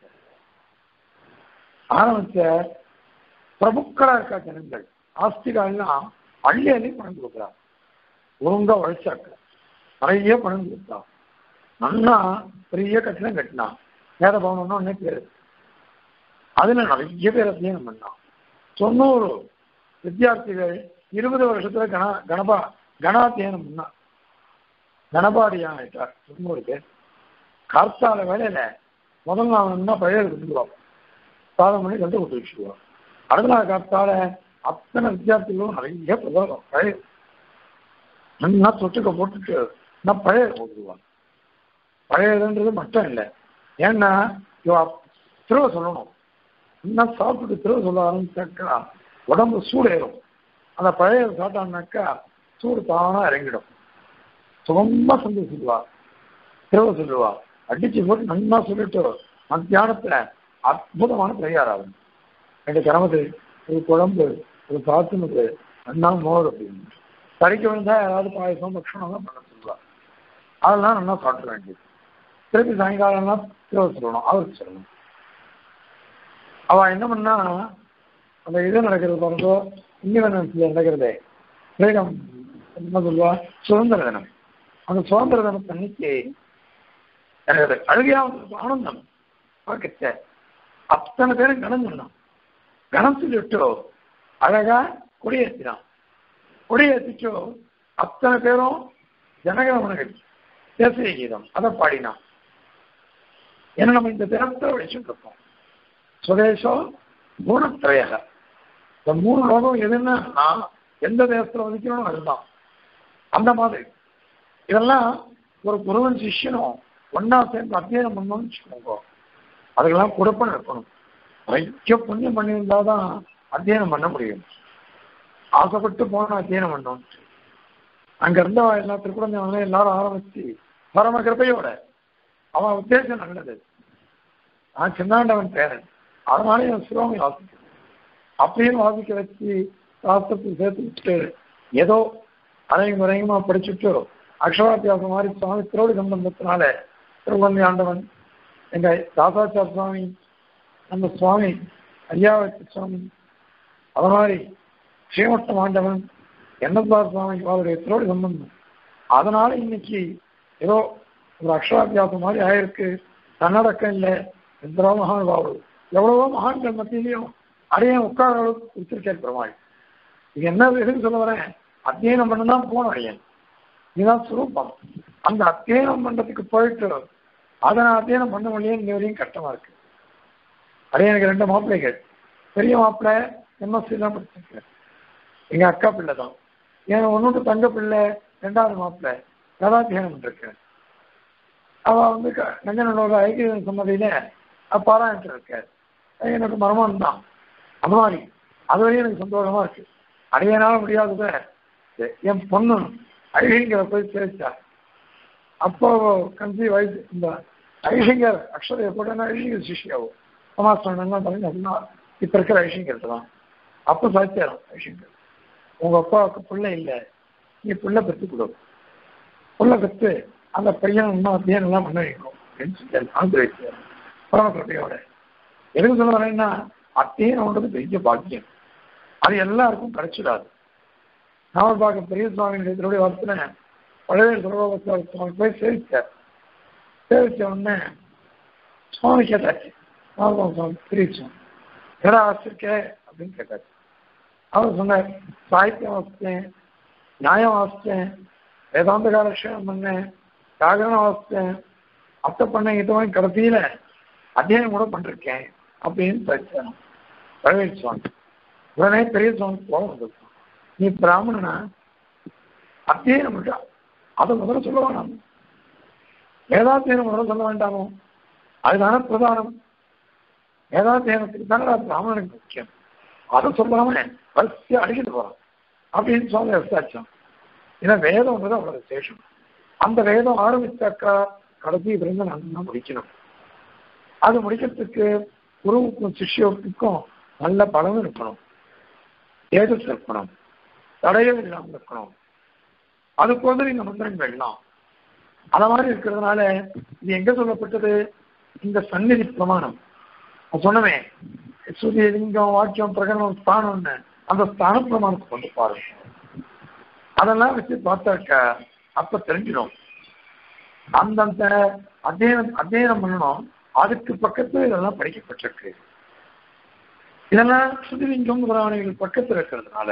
ஆரம்பிச்ச பிரபுக்களா இருக்கா ஜனங்கள் ஆஸ்திகாலாம் அள்ளி அள்ளி பணம் கொடுக்குறாங்க. ஒழுங்கா உழைச்சாக்க நிறைய பணம் கொடுத்தா, நல்லா பெரிய கட்டிடம் கட்டினான். வேத பவனம்னா ஒன்னே பேரு, அதுல நிறைய பேர் அத்தியனம் பண்ணான். 90 வித்தியார்த்திகள் 20 வருஷத்துல கணாத்தியனம் பண்ணா. கணபாடியான ஆயிட்டார் 90 பேர். கார்த்தால வேலையில முதல் நாள் பழைய கொடுத்துருவோம், 4 மணி கண்டு கொடுத்து வச்சுக்குவோம். அடுத்த நாள் கார்த்தால அத்தனை வித்தியார்த்திகளும் நிறைய பழைய நல்லா தொட்டுக்க போட்டுட்டு நான் பழைய போட்டுருவான். பழையதுன்றது மட்டும் இல்லை, ஏன்னா திருவ சொல்லணும். இன்னும் சாப்பிட்டு திருவ சொல்ல ஆரம்பிச்சாக்கா உடம்பு சூடேறும். அந்த பழைய சாப்பிட்டான்னாக்கா சூடு தானா இறங்கிடும். சுகமா சொல்லி சொல்லுவா, திருவ சொல்லுவா, அடிச்சு போட்டு நல்லா சொல்லிட்டு மத்தியானத்துல அற்புதமான பிரயாராகும். 2 கிரமத்து, ஒரு குழம்பு, ஒரு சாத்துனது, நல்லா மோர் அப்படின்னு கறிக்கு விழுந்தா ஏதாவது பாயசம் பட்சணம் தான் பண்ண சொல்லுவா. அதெல்லாம் நல்லா சாப்பிட வேண்டியது. திருப்பி சாயங்காலம்லாம் திருவ சொல்லணும், அவருக்கு சொல்லணும். அவ என்ன பண்ணா, அந்த இது நடக்கிறது பாருங்க, இண்டிபெண்டன்ஸ்ல நடக்கிறதே ஃப்ரீடம் என்ன சொல்லுவா, சுதந்திர தினம். அந்த சுதந்திர தினத்தை அன்னைக்கு எனக்கு அழுகையா ஆனந்தம் பார்க்கச்ச அத்தனை பேரும் கணந்துடணும். கணம் சொல்லிட்டு அழகா கொடியேற்றினான். கொடியேற்றிச்சோ அத்தனை பேரும் ஜனகணமனங்கள் தேசிய கீதம் அதை பாடினான். ஏன்னா நம்ம இந்த தினத்தை வச்சுட்டு இருக்கோம். சுதேசம் 3 திரையக, இந்த 3 லோகம் எதுன்னா எந்த தேசத்துல வதிக்கணும் அதுதான். அந்த மாதிரி இதெல்லாம் ஒரு குருவன் சிஷ்யனும் ஒன்னா சேர்ந்து அத்தியனம் பண்ணணும்னு வச்சுக்கோங்க. அதுக்கெல்லாம் கொடுப்பனை இருக்கணும். நிறைய புண்ணியம் பண்ணியிருந்தாதான் அத்தியனம் பண்ண முடியும். ஆசைப்பட்டு போனா அத்தியனம் பண்ணணும். அங்க இருந்த எல்லா திருக்குறந்த எல்லாரும் ஆரம்பிச்சு பரம கிருப்பையோட அவன் உத்தேசம் நல்லது. நான் சின்னாண்டவன் பேரன், அதனாலே என் சிரோமி வாசிக்கிறேன் அப்படின்னு வாசிக்க வச்சு சாஸ்திரத்துக்கு சேர்த்து விட்டு ஏதோ அரையும் முறையுமா படிச்சுட்டு அக்ஷராத்தியாசம் மாதிரி சுவாமி திருவடி சம்பந்தத்தினால திருவந்தி ஆண்டவன், எங்க தாசாச்சார சுவாமி, நம்ம சுவாமி ஐயாவத்தி சுவாமி, அது மாதிரி ஸ்ரீமட்டம் ஆண்டவன், எண்ணத்தார் சுவாமி அவருடைய திருவடி சம்பந்தம். அதனால இன்னைக்கு ஏதோ ஒரு அக்ஷராத்தியாசம் மாதிரி ஆயிருக்கு. தன்னடக்கம் இல்லை, எந்தரோ மகானுபாவம், எவ்வளவோ மகான்கள் மத்தியிலையும் அடையன் உட்கார அளவுக்கு கொடுத்துருக்கேன் பெருமாள். இது என்ன எதுக்கு சொல்ல வரேன், அத்தியனம் பண்ணதான் போன அடையன், இதுதான் சுரூபம். அந்த அத்தியனம் பண்றதுக்கு போயிட்டு அதை நான் அத்தியனம் பண்ண முடியும் இந்த வரையும் கஷ்டமா இருக்கு. அடையனுக்கு 2 மாப்பிள்ளைகள், பெரிய மாப்பிள்ளை எம்எஸ்சி தான் படிச்சிருக்கேன், எங்க அக்கா பிள்ளை தான். ஏன் ஒன்னொன்று தங்க பிள்ளை 2வது மாப்பிள்ளை கதாத்தியானம் பண்ணிருக்கேன். அவ நஞ்சனோட ஐக்கிய சம்மதியில பாராயணத்தில் இருக்காரு. எனக்கு மரமான் தான். அந்த மாதிரி அது வரையும் எனக்கு சந்தோஷமா இருக்கு. அடையனால முடியாதத என் பொண்ணு ஐஷிங்கரை போய் சேர்த்தா. அப்போ கன்சீவ் வயசு இந்த ஐஷிங்கர் அக்ஷரையை போட்டேன்னா ஐஷிங்கர் சிஷியாவும் சமாஸ்தான் பண்ணி அப்படின்னா இப்ப இருக்கிற ஐஷிங்கர் தான். அப்போ சாத்தியாரம் ஐஷிங்கர் உங்க அப்பாவுக்கு பிள்ளை இல்லை, நீ பிள்ளை பெற்று கொடு, பிள்ளை பெற்று அந்த பையன் இன்னும் அத்தியானம் எல்லாம் பண்ண வைக்கும் அப்படின்னு சொல்லி ஆந்திரேசியார் பரமக்கருடையோட. எதுக்கு சொல்ல வரேன்னா, அத்தியானம்ன்றது பெரிய பாக்கியம், அது எல்லாருக்கும் கிடைச்சிடாது. நாம பார்க்க பெரிய சுவாமியுடைய வார்த்தை பழைய சுவாமி போய் சேவிச்சார். சேவிச்ச உடனே சுவாமி கேட்டாச்சு, சுவாமி பெரிய சுவாமி எதா ஆசிருக்க அப்படின்னு கேட்டாச்சு. அவர் சொன்னார், சாகித்யம் வாசித்தேன், நியாயம் வாசித்தேன், வேதாந்த காலக்ஷேபம் பண்ணேன், ஜாகரணம் வாசித்தேன், அத்தை பண்ண இது மாதிரி கடைசியில அத்தியாயம் கூட பண்ணிருக்கேன் அப்படின்னு பேசினார் பழைய சுவாமி. உடனே பெரிய சுவாமி கோபம் வந்துருக்கான், நீ பிராமணனா அத்தியாயம் பண்ணா அதை முதல்ல சொல்ல வேண்டாம், வேதாத்தியனம் முதல்ல சொல்ல வேண்டாமோ, அதுதானே பிரதானம், வேதாத்தியனத்துக்கு தானே பிராமணனுக்கு முக்கியம், அதை சொல்லாம வரிசையா அடிக்கிட்டு போறான் அப்படின்னு சுவாமி விசாரிச்சான். ஏன்னா வேதம்ன்றது அவ்வளவு விசேஷம். அந்த வேதம் ஆரம்பிச்சாக்கா கடைசி விருந்து நல்லா முடிக்கணும். அது முடிக்கிறதுக்கு குருவுக்கும் சிஷ்யத்துக்கும் நல்ல பலம் இருக்கணும், தேஜஸ் இருக்கணும், தடையும் இல்லாமல் இருக்கணும். அதுக்கு வந்து இந்த மந்திரங்கள் எல்லாம் அத மாதிரி இருக்கிறதுனால இது எங்க சொல்லப்பட்டது, இந்த சந்நிதி பிரமாணம் சொன்னவே சூரிய லிங்கம் வாக்கியம் பிரகடனம் ஸ்தானம்னு அந்த ஸ்தான பிரமாணத்தை கொண்டு பாருங்க. அதெல்லாம் வச்சு பார்த்தாக்கா அப்ப தெரிஞ்சிடும். அந்தந்த அத்தியனம் பண்ணணும். அதுக்கு பக்கத்துல இதெல்லாம் படிக்கப்பட்டிருக்கு. இதெல்லாம் சுதிலிங்கம் முதலானவைகள் பக்கத்தில் இருக்கிறதுனால,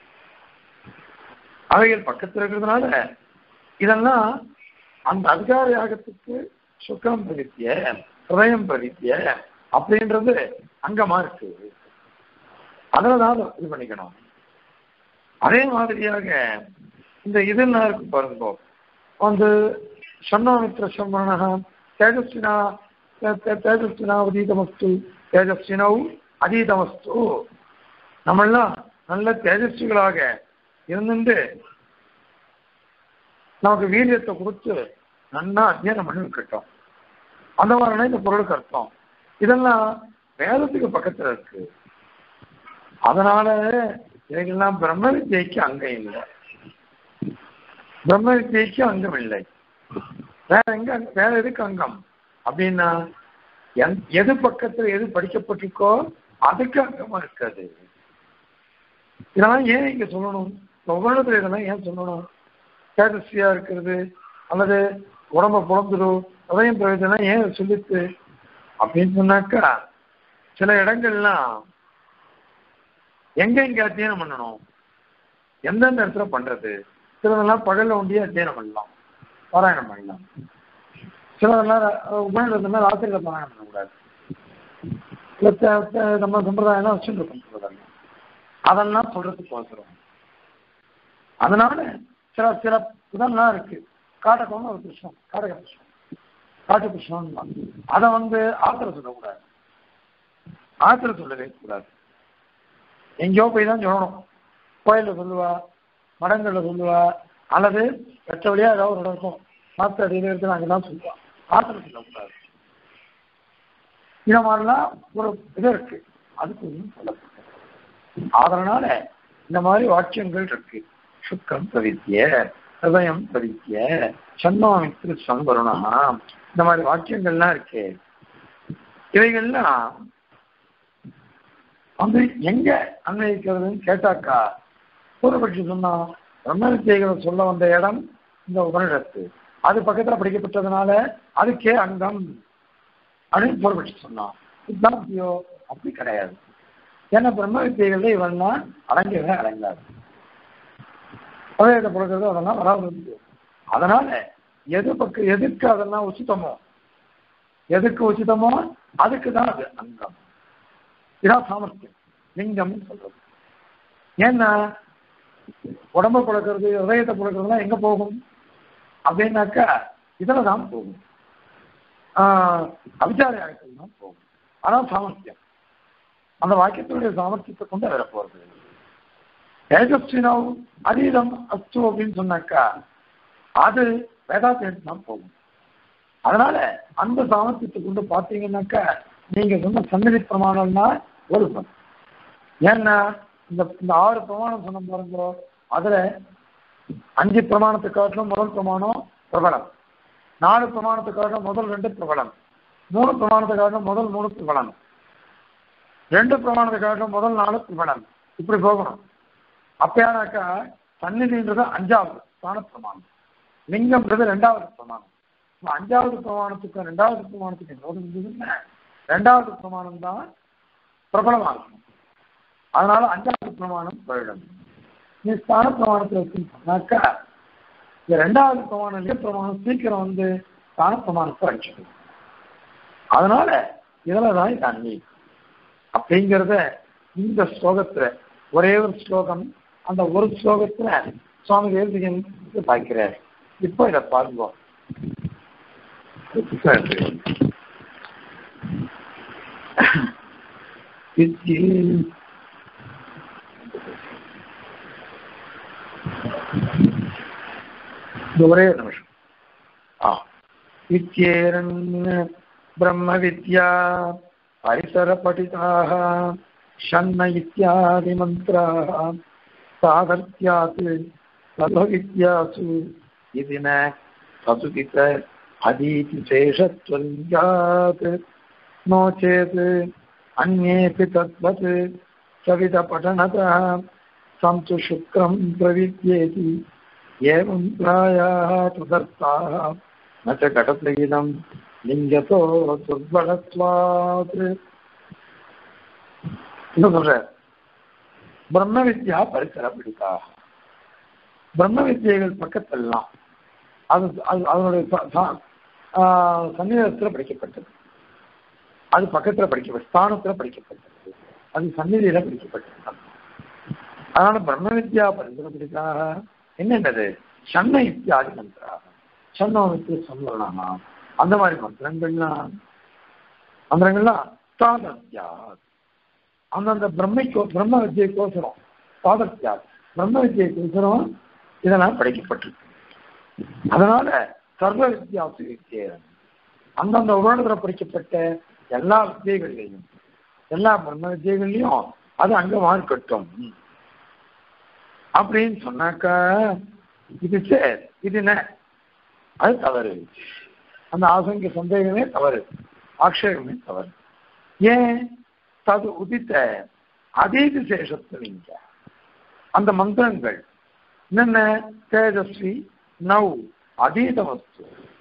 அவைகள் பக்கத்தில் இருக்கிறதுனால இதெல்லாம் அந்த அதிகார யாகத்துக்கு சுக்கரம் பிரதித்திய ஹிருதயம் பிரதித்திய அப்படின்றது அங்கமா இருக்கு. அதனால இது பண்ணிக்கணும். அதே மாதிரியாக இந்த இதெல்லாம் இருக்கு பாருங்க, வந்து சன்னாமித்திர சம்மண தேஜஸ்வினா தேஜஸ்வினா அதீதமஸ்து தேஜஸ்வினவு அதீதமஸ்து. நம்மெல்லாம் நல்ல தேஜஸ்விகளாக இருந்துட்டு நமக்கு வீரியத்தை கொடுத்து நல்லா அத்தியானம் பண்ணி வைக்கட்டும். அந்த மாதிரினா இந்த பொருளுக்கு அர்த்தம். இதெல்லாம் வேதத்துக்கு பக்கத்துல இருக்கு. அதனால இதையெல்லாம் பிரம்ம வித்யைக்கு அங்கம் இல்லை, பிரம்ம வித்யைக்கு அங்கம் இல்லை. வேற எங்க வேற எதுக்கு அங்கம் அப்படின்னா, எது பக்கத்துல எது படிக்கப்பட்டிருக்கோ அதுக்கு அங்கமா இருக்காது. இதெல்லாம் ஏன் இங்க சொல்லணும், ஒவ்வொருத்தர் இதெல்லாம் ஏன் சொல்லணும்? தேஜஸ்வியா இருக்கிறது அல்லது உடம்ப புலந்துடும் உதயம் பிரயோஜனம் ஏன் சொல்லிட்டு அப்படின்னு சொன்னாக்கா, சில இடங்கள்லாம் எங்க இங்க அத்தியனம் பண்ணணும், எந்தெந்த இடத்துல பண்றது. சிலதெல்லாம் பகல்ல ஒண்டியே அத்தியனம் பண்ணலாம், பாராயணம் பண்ணலாம். சிலதெல்லாம் உபநிடத்துல ராத்திரியில பாராயணம் பண்ணக்கூடாது. நம்ம சம்பிரதாயம் தான் வச்சுட்டு இருக்கோம், அதெல்லாம் சொல்றதுக்கு அவசரம். அதனால சில சில இதெல்லாம் இருக்கு. காட்டக்கம்னு ஒரு கிருஷ்ணன், காடக கிருஷ்ணன், காட்டு கிருஷ்ணன், அதை வந்து ஆத்திர சொல்லக்கூடாது, ஆத்திர சொல்லவே கூடாது. எங்கேயோ போய் தான் சொல்லணும். கோயில சொல்லுவா, மடங்கள்ல சொல்லுவா, அல்லது வெற்ற வழியா ஏதாவது ஒரு இடம் இருக்கும், மாத்திர அடியில் இருக்கு, அங்கதான் சொல்லுவா. ஆத்திர சொல்லக்கூடாது. இந்த மாதிரிலாம் ஒரு இது இருக்கு, அதுக்கு ஒன்றும் சொல்லக்கூடாது. அதனால இந்த மாதிரி வாக்கியங்கள் இருக்கு. சுக்கம் பிரவித்திய ஹிருதயம் பிரவித்திய சன்மாமித்திரு சம்பருணா, இந்த மாதிரி வாக்கியங்கள்லாம் இருக்கு. இவைகள்லாம் வந்து எங்க அன்வயிக்கிறதுன்னு கேட்டாக்கா, பூர்வபட்சி சொன்னா பிரம்ம வித்தியைகளை சொல்ல வந்த இடம் இந்த உபனிடத்து, அது பக்கத்துல படிக்கப்பட்டதுனால அதுக்கே அங்கம் அப்படின்னு பூர்வபட்சி சொன்னான். சித்தாந்தியோ அப்படி கிடையாது. ஏன்னா பிரம்ம வித்தியைகள் இவெல்லாம் அடங்கவே அடங்காது, பதவியத்தை கொடுக்கறது அதெல்லாம் வராது. அதனால எதுக்கு அதெல்லாம் உச்சிதமோ, எதுக்கு உச்சிதமோ அதுக்கு தான் அது அங்கம். இதான் சாமர்த்தியம், லிங்கம் சொல்றது. ஏன்னா உடம்ப கொடுக்கறது ஹிருதயத்தை கொடுக்கறதுலாம் எங்க போகும் அப்படின்னாக்கா இதுல தான் போகும், அவிச்சாரியாகத்தில் தான் போகும். அதான் சாமர்த்தியம். அந்த வாக்கியத்தினுடைய சாமர்த்தியத்தை கொண்டு அதில் போறது. தேஜஸ்வினாவும் அதீதம் அஸ்து அப்படின்னு சொன்னாக்கா அது வேதாத்தியத்துக்கு தான் போகும். அதனால அந்த சாமர்த்தியத்தை கொண்டு பார்த்தீங்கன்னாக்கா நீங்க சொன்ன சந்நிதி பிரமாணம்னா ஒரு. ஏன்னா இந்த இந்த 6 பிரமாணம் சொன்ன பாருங்க, அதுல 5 பிரமாணத்தை காட்டிலும் முதல் பிரமாணம் பிரபலம், 4 பிரமாணத்தை காட்டிலும் முதல் 2 பிரபலம், 3 பிரமாணத்தை காட்டிலும் முதல் 3 பிரபலம், 2 பிரமாணத்தை காட்டிலும் முதல் 4 பிரபலம், இப்படி போகணும். அப்பயானாக்கா சந்நிதின்றது 5வது ஸ்தான பிரமாணம், லிங்கம்ன்றது 2வது பிரமாணம். 5வது பிரமாணத்துக்கும் 2வது பிரமாணத்துக்கு என்ன, 2வது பிரமாணம் தான் பிரபலமாக இருக்கும். அதனால 5வது பிரமாணம் போயிடும். நீ ஸ்தான பிரமாணத்தில் இருக்குன்னு சொன்னாக்கா இந்த 2வது பிரமாணம் லிங்க பிரமாணம் சீக்கிரம் வந்து ஸ்தான பிரமாணத்தை அடிச்சிடும். அதனால இதுலதான் இது அன்னி அப்படிங்கிறத இந்த ஸ்லோகத்துல ஒரே ஒரு ஸ்லோகம், அந்த ஒரு ஸ்லோகத்துல சுவாமி தேசிகன் பார்க்கிறார். இப்போ இதை பார்ப்போம். ஒரே நிமிஷம். வித்யேரன் பிரம்ம வித்யா பரிசர படிதாக ஷண்ண இத்யாதி மந்த்ராः சாதர்த்யாத் சர்வவித்யாசு இதின சதுகித அதீதி சேஷத்வல்யாத் நோ சேத் அந்யேபி தத்வத் சவித படனதः சம்சு சுக்ரம் பிரவித்யேதி ஏவம் பிராயாः ததர்த்தாः ந ச கடத்லயிதம் லிங்கதோ துர்பலத்வாத். இன்னும் சொல்ற பிரம்ம வித்யா பரிசர பிடிக்கா, பிரம்ம வித்தியைகள் பக்கத்தெல்லாம் அது அதனுடைய சன்னிதத்தில் படிக்கப்பட்டது, அது பக்கத்தில் படிக்கப்பட்டது, ஸ்தானத்தில் படிக்கப்பட்டது, அது சந்நிதியில படிக்கப்பட்டது. அதனால பிரம்ம வித்யா பரிசர பிடிக்காக என்னென்னது சன்ன இத்தியாதி மந்திராக, சன்னோமித்து சொல்லலாமா அந்த மாதிரி மந்திரங்கள்லாம் சாதத்யா அந்தந்த பிரம்ம வித்தியைக்கோசரம், சாதத்யா பிரம்ம வித்தியைக்கோசரம் இதெல்லாம் படைக்கப்பட்டிருக்கு. அதனால சர்வ வித்யாசு வித்தியேரன் அந்தந்த உபநிடத்தில் படிக்கப்பட்ட எல்லா வித்தியைகள்லையும் எல்லா பிரம்ம வித்தியைகள்லையும் அது அங்கமா இருக்கட்டும் அப்படின்னு சொன்னாக்கா இது சரி, இது என்ன, அது தவறு. அந்த ஆசங்க சந்தேகமே தவறு, ஆக்ஷேபமே தவறு. ஏன் தது உதித்த அதீத சேஷத்துவீங்க அந்த மந்திரங்கள் என்னென்ன தேஜஸ்வி நவ் அதீத வஸ்து,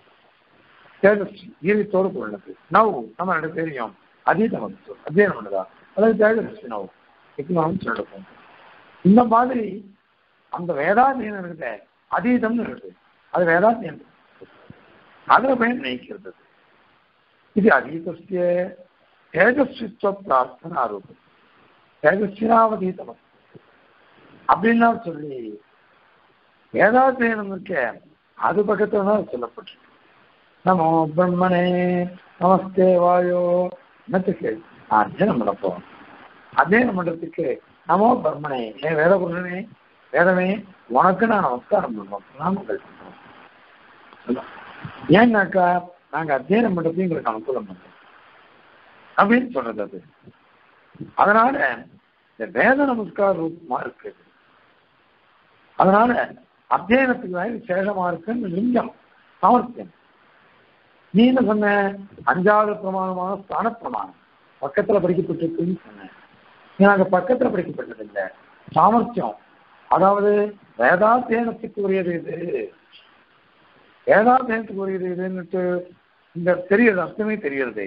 தேஜஸ்வி ஈரத்தோடு உள்ளது, நவ் நம்ம ரெண்டு தெரியும் அதீத வஸ்து அத்தியனம் பண்ணுதா, அதாவது தேஜஸ்வி நவ் எப்படி சொல்லிருக்கோம். இந்த மாதிரி அந்த வேதாத்தியம் இருக்குது, அதீதம்னு இருக்குது, அது வேதாத்தியம் அதில் பயன் நினைக்கிறது. இது அதீதஸ்ய தேஜஸ்வித்வ பிரார்த்தனை ஆரோப்பம், தேஜஸ்வினாவதீதம் அப்படின்னா சொல்லி வேதாத்தியனம் இருக்க அது பக்கத்துல தான் சொல்லப்பட்டிருக்கு. நமோ பிரம்மனே நமஸ்தே வாயோ என்னத்துக்கு அத்தியனம் பண்ணப்போம், அத்தியனம் பண்றதுக்கு நமோ பிரம்மனே வேதபுருஷனே வேதமே உனக்கு நான் நமஸ்காரம் பண்ணுவோம், நாமங்கள் பண்ணுவோம். ஏன்னாக்கா நாங்க அத்தியனம் பண்றது எங்களுக்கு அனுகூலம் பண்றோம் அப்படின்னு சொல்றது. அது அதனால இந்த வேத நமஸ்கார ரூபமா இருக்கு. அதனால அத்தியனத்துக்கு தான் விசேஷமா இருக்குன்னு லிங்கம் சாமர்த்தியம். நீ என்ன சொன்ன, 5வது பிரமாணமான ஸ்தான பிரமாணம் பக்கத்துல படிக்கப்பட்டிருக்குன்னு சொன்ன. நாங்க பக்கத்துல படிக்கப்பட்டது இல்லை, சாமர்த்தியம். அதாவது வேதாத்தியனத்துக்கு உரியது இது, வேதாத்தியனத்துக்கு உரியது இதுன்னுட்டு இந்த தெரியுது, அர்த்தமே தெரியுறதே.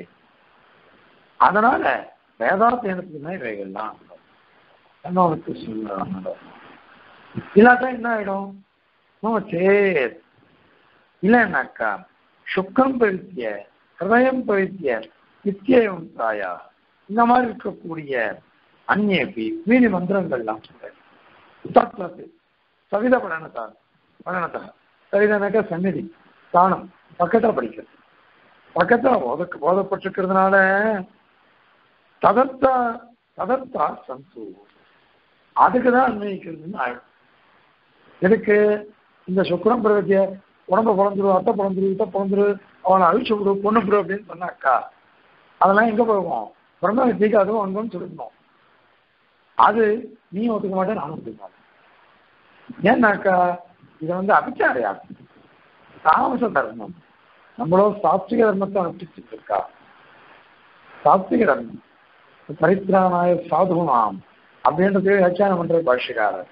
அதனால வேதாத்தியனத்துக்கு தான் இவைகள்லாம் என்னோட சொல்ல. இல்லாட்டா என்ன ஆயிடும், சரி இல்லைன்னாக்கா சுக்கம் பவித்திய ஹிருதயம் பவித்திய நித்தியம் தாயா இந்த மாதிரி இருக்கக்கூடிய அந்நேபி மீதி மந்திரங்கள்லாம் தத்வத்து சவித படனத்தா சரிதானாக்கா சந்நிதி ஸ்தானம் பக்கத்தில் படிக்கிறது, பக்கத்தில் போதப்பட்டிருக்கிறதுனால ததர்த்தா சந்து அதுக்குதான் அன்வயிக்கிறதுன்னு ஆயிடும். எதுக்கு இந்த சுக்கரம் பிரவத்திய உடம்ப பிறந்துரு, அத்தை பிறந்துரு, இத்தை பிறந்துரு, அவனை அழிச்சு விடு, பொண்ணு விடு அப்படின்னு சொன்னாக்கா அதெல்லாம் எங்க போகும், பிரம்ம வித்தியைக்கு அதுவும் அங்கன்னு சொல்லணும். அது நீ ஒத்துக்க மாட்டேன், நானும் ஒத்துக்க மாட்டேன். ஏன்னாக்கா இதை அபிச்சாரையாகும், தாமச தர்மம். நம்மளோ சாத்விக தர்மத்தை அனுஷ்டிச்சுட்டு இருக்கா. சாத்விக தர்மம் பரித்ராணாய சாதுமாம் அப்படின்றது வியாக்கியானம் பண்ற பாஷ்யக்காரர்.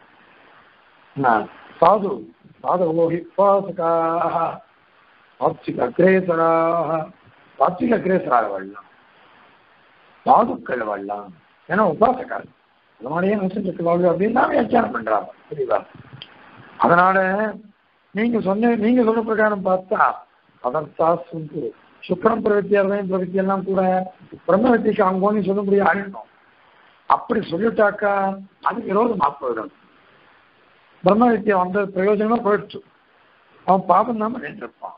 சாது சாதுவோகி உபாசகாக சாத்விக அக்ரேசராக, சாத்விக அக்ரேசராக வாழலாம், சாதுக்கள் வாழலாம். ஏன்னா உபாசக்காரர் அதனாலேயே நினைச்சிட்டு வாழ்வு அப்படின்னு தான் வியாக்கியானம் பண்றாங்க. புரியுதா? அதனால நீங்க சொல்ற பிரகாரம் பார்த்தா பதர்த்தாஸ் சுக்கரம் பிரவத்தியாரையும் பிரவத்தி எல்லாம் கூட பிரம்ம வித்திக்கு அங்கோன்னு சொல்ல முடியாது ஆயிடணும். அப்படி சொல்லிட்டாக்கா அது விரோதமா போயிடும். பிரம்ம வித்தியை வந்த பிரயோஜனமா போயிடுச்சு, அவன் பாபம் தான் பண்ணிட்டு இருப்பான்.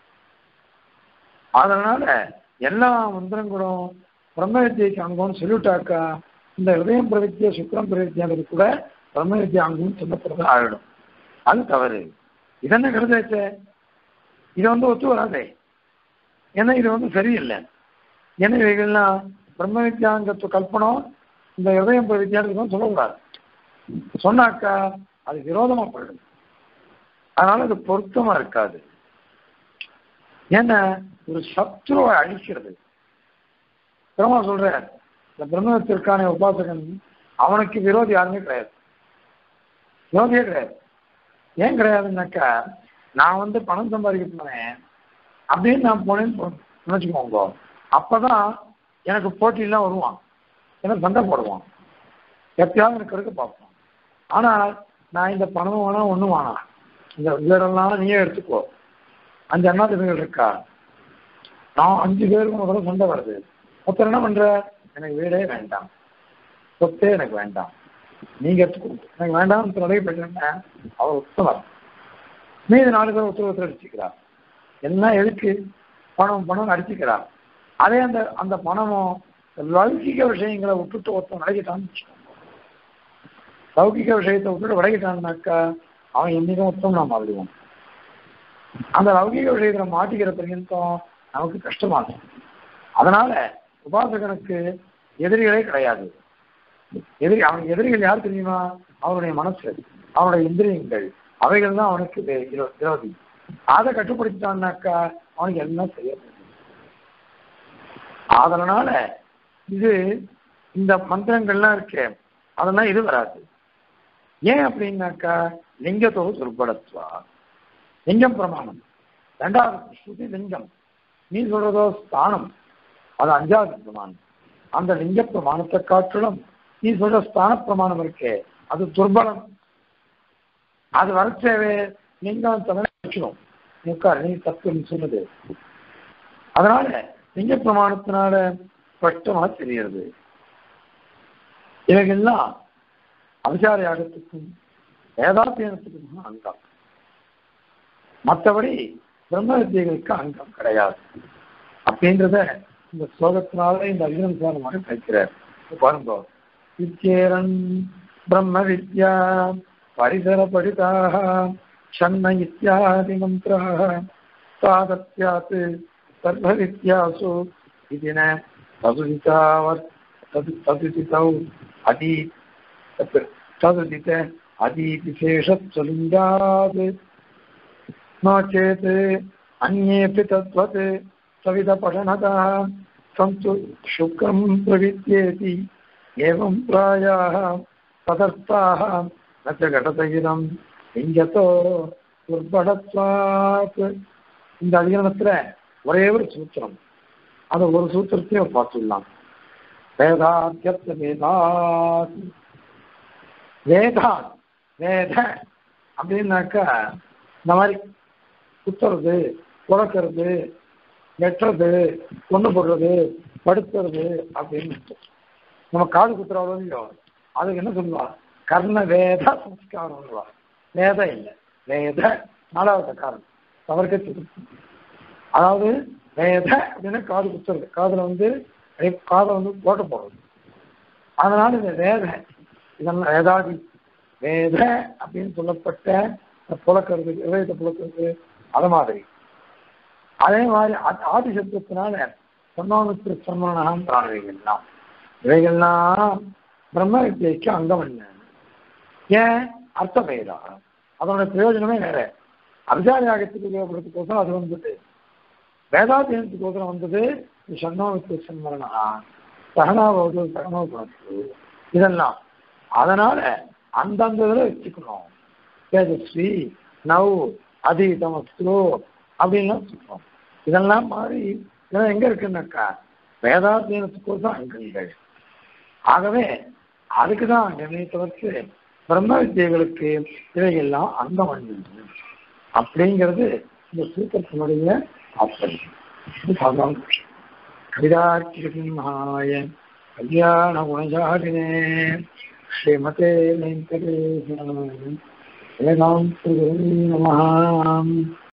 அதனால எல்லா மந்திரங்களும் பிரம்ம வித்தியைக்கு அங்கோன்னு சொல்லிட்டாக்கா இந்த ஹிருதயம் பிரவித்திய சுக்கரம் பிரவித்தியானது கூட பிரம்ம வித்தியை அங்கோன்னு சொல்லப்படுறது ஆயிடும். அது தவறு. இதென்ன கருதாச்சே, இது ஒத்து வராதே. ஏன்னா இது சரியில்லை. ஏன்னா இவைகள்லாம் பிரம்ம வித்யாங்கத்து கல்பனம் இந்த ஹிருதயம் பிரவித்தியானதுக்கும் சொல்லக்கூடாது. சொன்னாக்கா அது விரோதமா போயிடும். அதனால அது பொருத்தமா இருக்காது. ஏன்னா ஒரு சத்ருவை அழிக்கிறது. பிரம்மா சொல்ற இந்த பிரம்மத்திற்கான உபாசகன் அவனுக்கு விரோதி யாருமே கிடையாது, விரோதியே கிடையாது. ஏன் கிடையாதுன்னாக்கா நான் பணம் சம்பாதிக்க போனேன் அப்படின்னு நான் போனேன்னு நினைச்சுக்கோங்க, அப்பதான் எனக்கு போட்டியெல்லாம் வருவான், எனக்கு சண்டை போடுவான், எப்பயாவது எனக்கு கருக்க பார்ப்போம். ஆனால் நான் இந்த பணம் வேணா ஒண்ணு வேணாம், இந்த வீடெல்லாம் நீயே எடுத்துக்கோ, 5 அண்ணாதிகள் இருக்கா, நான் 5 பேருக்கு முதல்ல சண்டை வருது, ஒருத்தர் என்ன பண்ற, எனக்கு வீடே வேண்டாம், சொத்தே எனக்கு வேண்டாம், நீங்க எடுத்துக்கோ, எனக்கு வேண்டாம் நடை பண்ண அவர் உத்தவர். மீது 4 பேர் ஒருத்தர் அடிச்சுக்கிறார். எல்லாம் எதுக்கு, பணம் அடிச்சுக்கிறார். அதே அந்த பணமும் லௌகிக விஷயங்களை விட்டுட்டு ஒருத்தன் விலகிட்டான்னு வச்சுக்கோங்க. லௌகிக விஷயத்தை விட்டுட்டு விலகிட்டான்னாக்கா அவன் என்னைக்கும் உத்தம் நாம் மாறிடுவோம். அந்த லௌகிக விஷயத்துல மாட்டிக்கிற பர்யந்தம் நமக்கு கஷ்டமாகும். அதனால உபாசகனுக்கு எதிரிகளே கிடையாது. அவனுக்கு எதிரிகள் யார் தெரியுமா, அவனுடைய மனசு, அவனுடைய இந்திரியங்கள், அவைகள் தான் அவனுக்கு விரோதி. அதை கட்டுப்படுத்திட்டான்னாக்கா அவனுக்கு எல்லாம் செய்ய முடியும். அதனால இந்த மந்திரங்கள்லாம் இருக்கு, அதெல்லாம் இது வராது. ஏன் அப்படின்னாக்கா லிங்கத்தோ துர்பலத்வா, லிங்கம் பிரமாணம். 2வது ஸ்ருதி லிங்கம், நீ சொல்றதோ ஸ்தானம், அது 5வது பிரமாணம். அந்த லிங்க பிரமாணத்தை காட்டிலும் நீ சொல்ற ஸ்தான பிரமாணம் இருக்கே அது துர்பலம். அது வரச்சேவே லிங்கம் தமிழ் வச்சிடும், நீ தப்பு சொன்னது. அதனால லிங்க பிரமாணத்தினால ஸ்பஷ்டமா தெரிகிறது. இவைகள்லாம் அபிசார யாகத்துக்கும் வேதாத்தியனத்துக்கும் அங்கம், மற்றபடி பிரம்ம வித்தியர்களுக்கு அங்கம் கிடையாது அப்படின்றத இந்த ஸ்லோகத்தினால இந்த அகிலனுசாரமாக கிடைக்கிறார். பாருங்க, வித்யேரன் பிரம்ம வித்யா பரிசர படிதாக ஷண்ண இத்யாதி மந்திராः சாதத்யாத் சர்வ வித்யாசு இதின ததுதிதௌ அதி ததுதித அதிவிசேஷத்வலிங்காத் நோ சேத் அன்யேபி தத்வத் சவித படனதः சந்து சுக்ரம் பிரவித்யேதி ஏவம் பிராயாः ததர்த்தாः ந ச கடதயிரம் லிங்கத்தோ துர்படத்வாத். இந்த அதிகரணத்துல ஒரே ஒரு சூத்திரம், அந்த ஒரு சூத்திரத்தையும் பார்த்துடலாம். வேதாத்யத் வேதாத், வேதாத் வேத அப்படின்னாக்கா இந்த மாதிரி குத்துறது, புறக்கிறது, வெட்டுறது, கொண்டு போடுறது, படுத்துறது அப்படின்னு நம்ம காது குத்துறவளோ இல்லையோ அதுக்கு என்ன சொல்லுவா, கர்ண வேத சம்ஸ்காரம் சொல்லுவா. வேத இல்லை, வேத 4வது காரணம் தவறுக்க. அதாவது வேத அப்படின்னா காது குத்துறது, காதை போட்ட போடுறது. அதனால இந்த வேத இதெல்லாம் வேதாதி வேத அப்படின்னு சொல்லப்பட்ட புழக்கிறது, இதயத்தை புழக்கிறது, அது மாதிரி. அதே மாதிரி ஆதி சப்தத்தினால சொன்னாமித்திர சன்மானம் இவைகள்லாம் பிரம்ம வித்யைக்கு அங்கம் என்ன? ஏன் அர்த்த பெயரா? அதோட பிரயோஜனமே வேற. அபிஜாரியாகத்துக்கு உபயோகப்படுத்துக்கோசரம் அது வந்தது, வேதாத்தியனத்துக்கோசரம் வந்தது. சன்னோ வித்யசன் மரணா சகனாவது சகனோ பணத்து இதெல்லாம். அதனால அந்தந்த இதில் வச்சுக்கணும். தேஜஸ்வி நவ் அதீதமஸ்து அப்படின்லாம் சொல்றோம். இதெல்லாம் மாதிரி இதெல்லாம் எங்க இருக்குன்னாக்கா வேதாத்தியனத்துக்கோசரம் அங்கங்கள். ஆகவே அதுக்குதான் நிர்ணயித்தவருக்கு பிரம்ம வித்தியைகளுக்கு இவையெல்லாம் அங்கம் அணிந்து அப்படிங்கிறது இந்த சூத்திரத்தினுடைய ஆச்சரியம். கவிதார்க்கிய கல்யாண குணஜாலினே ஸ்ரீமதே வெங்கடேஷாய வேதாந்த குரவே நமः.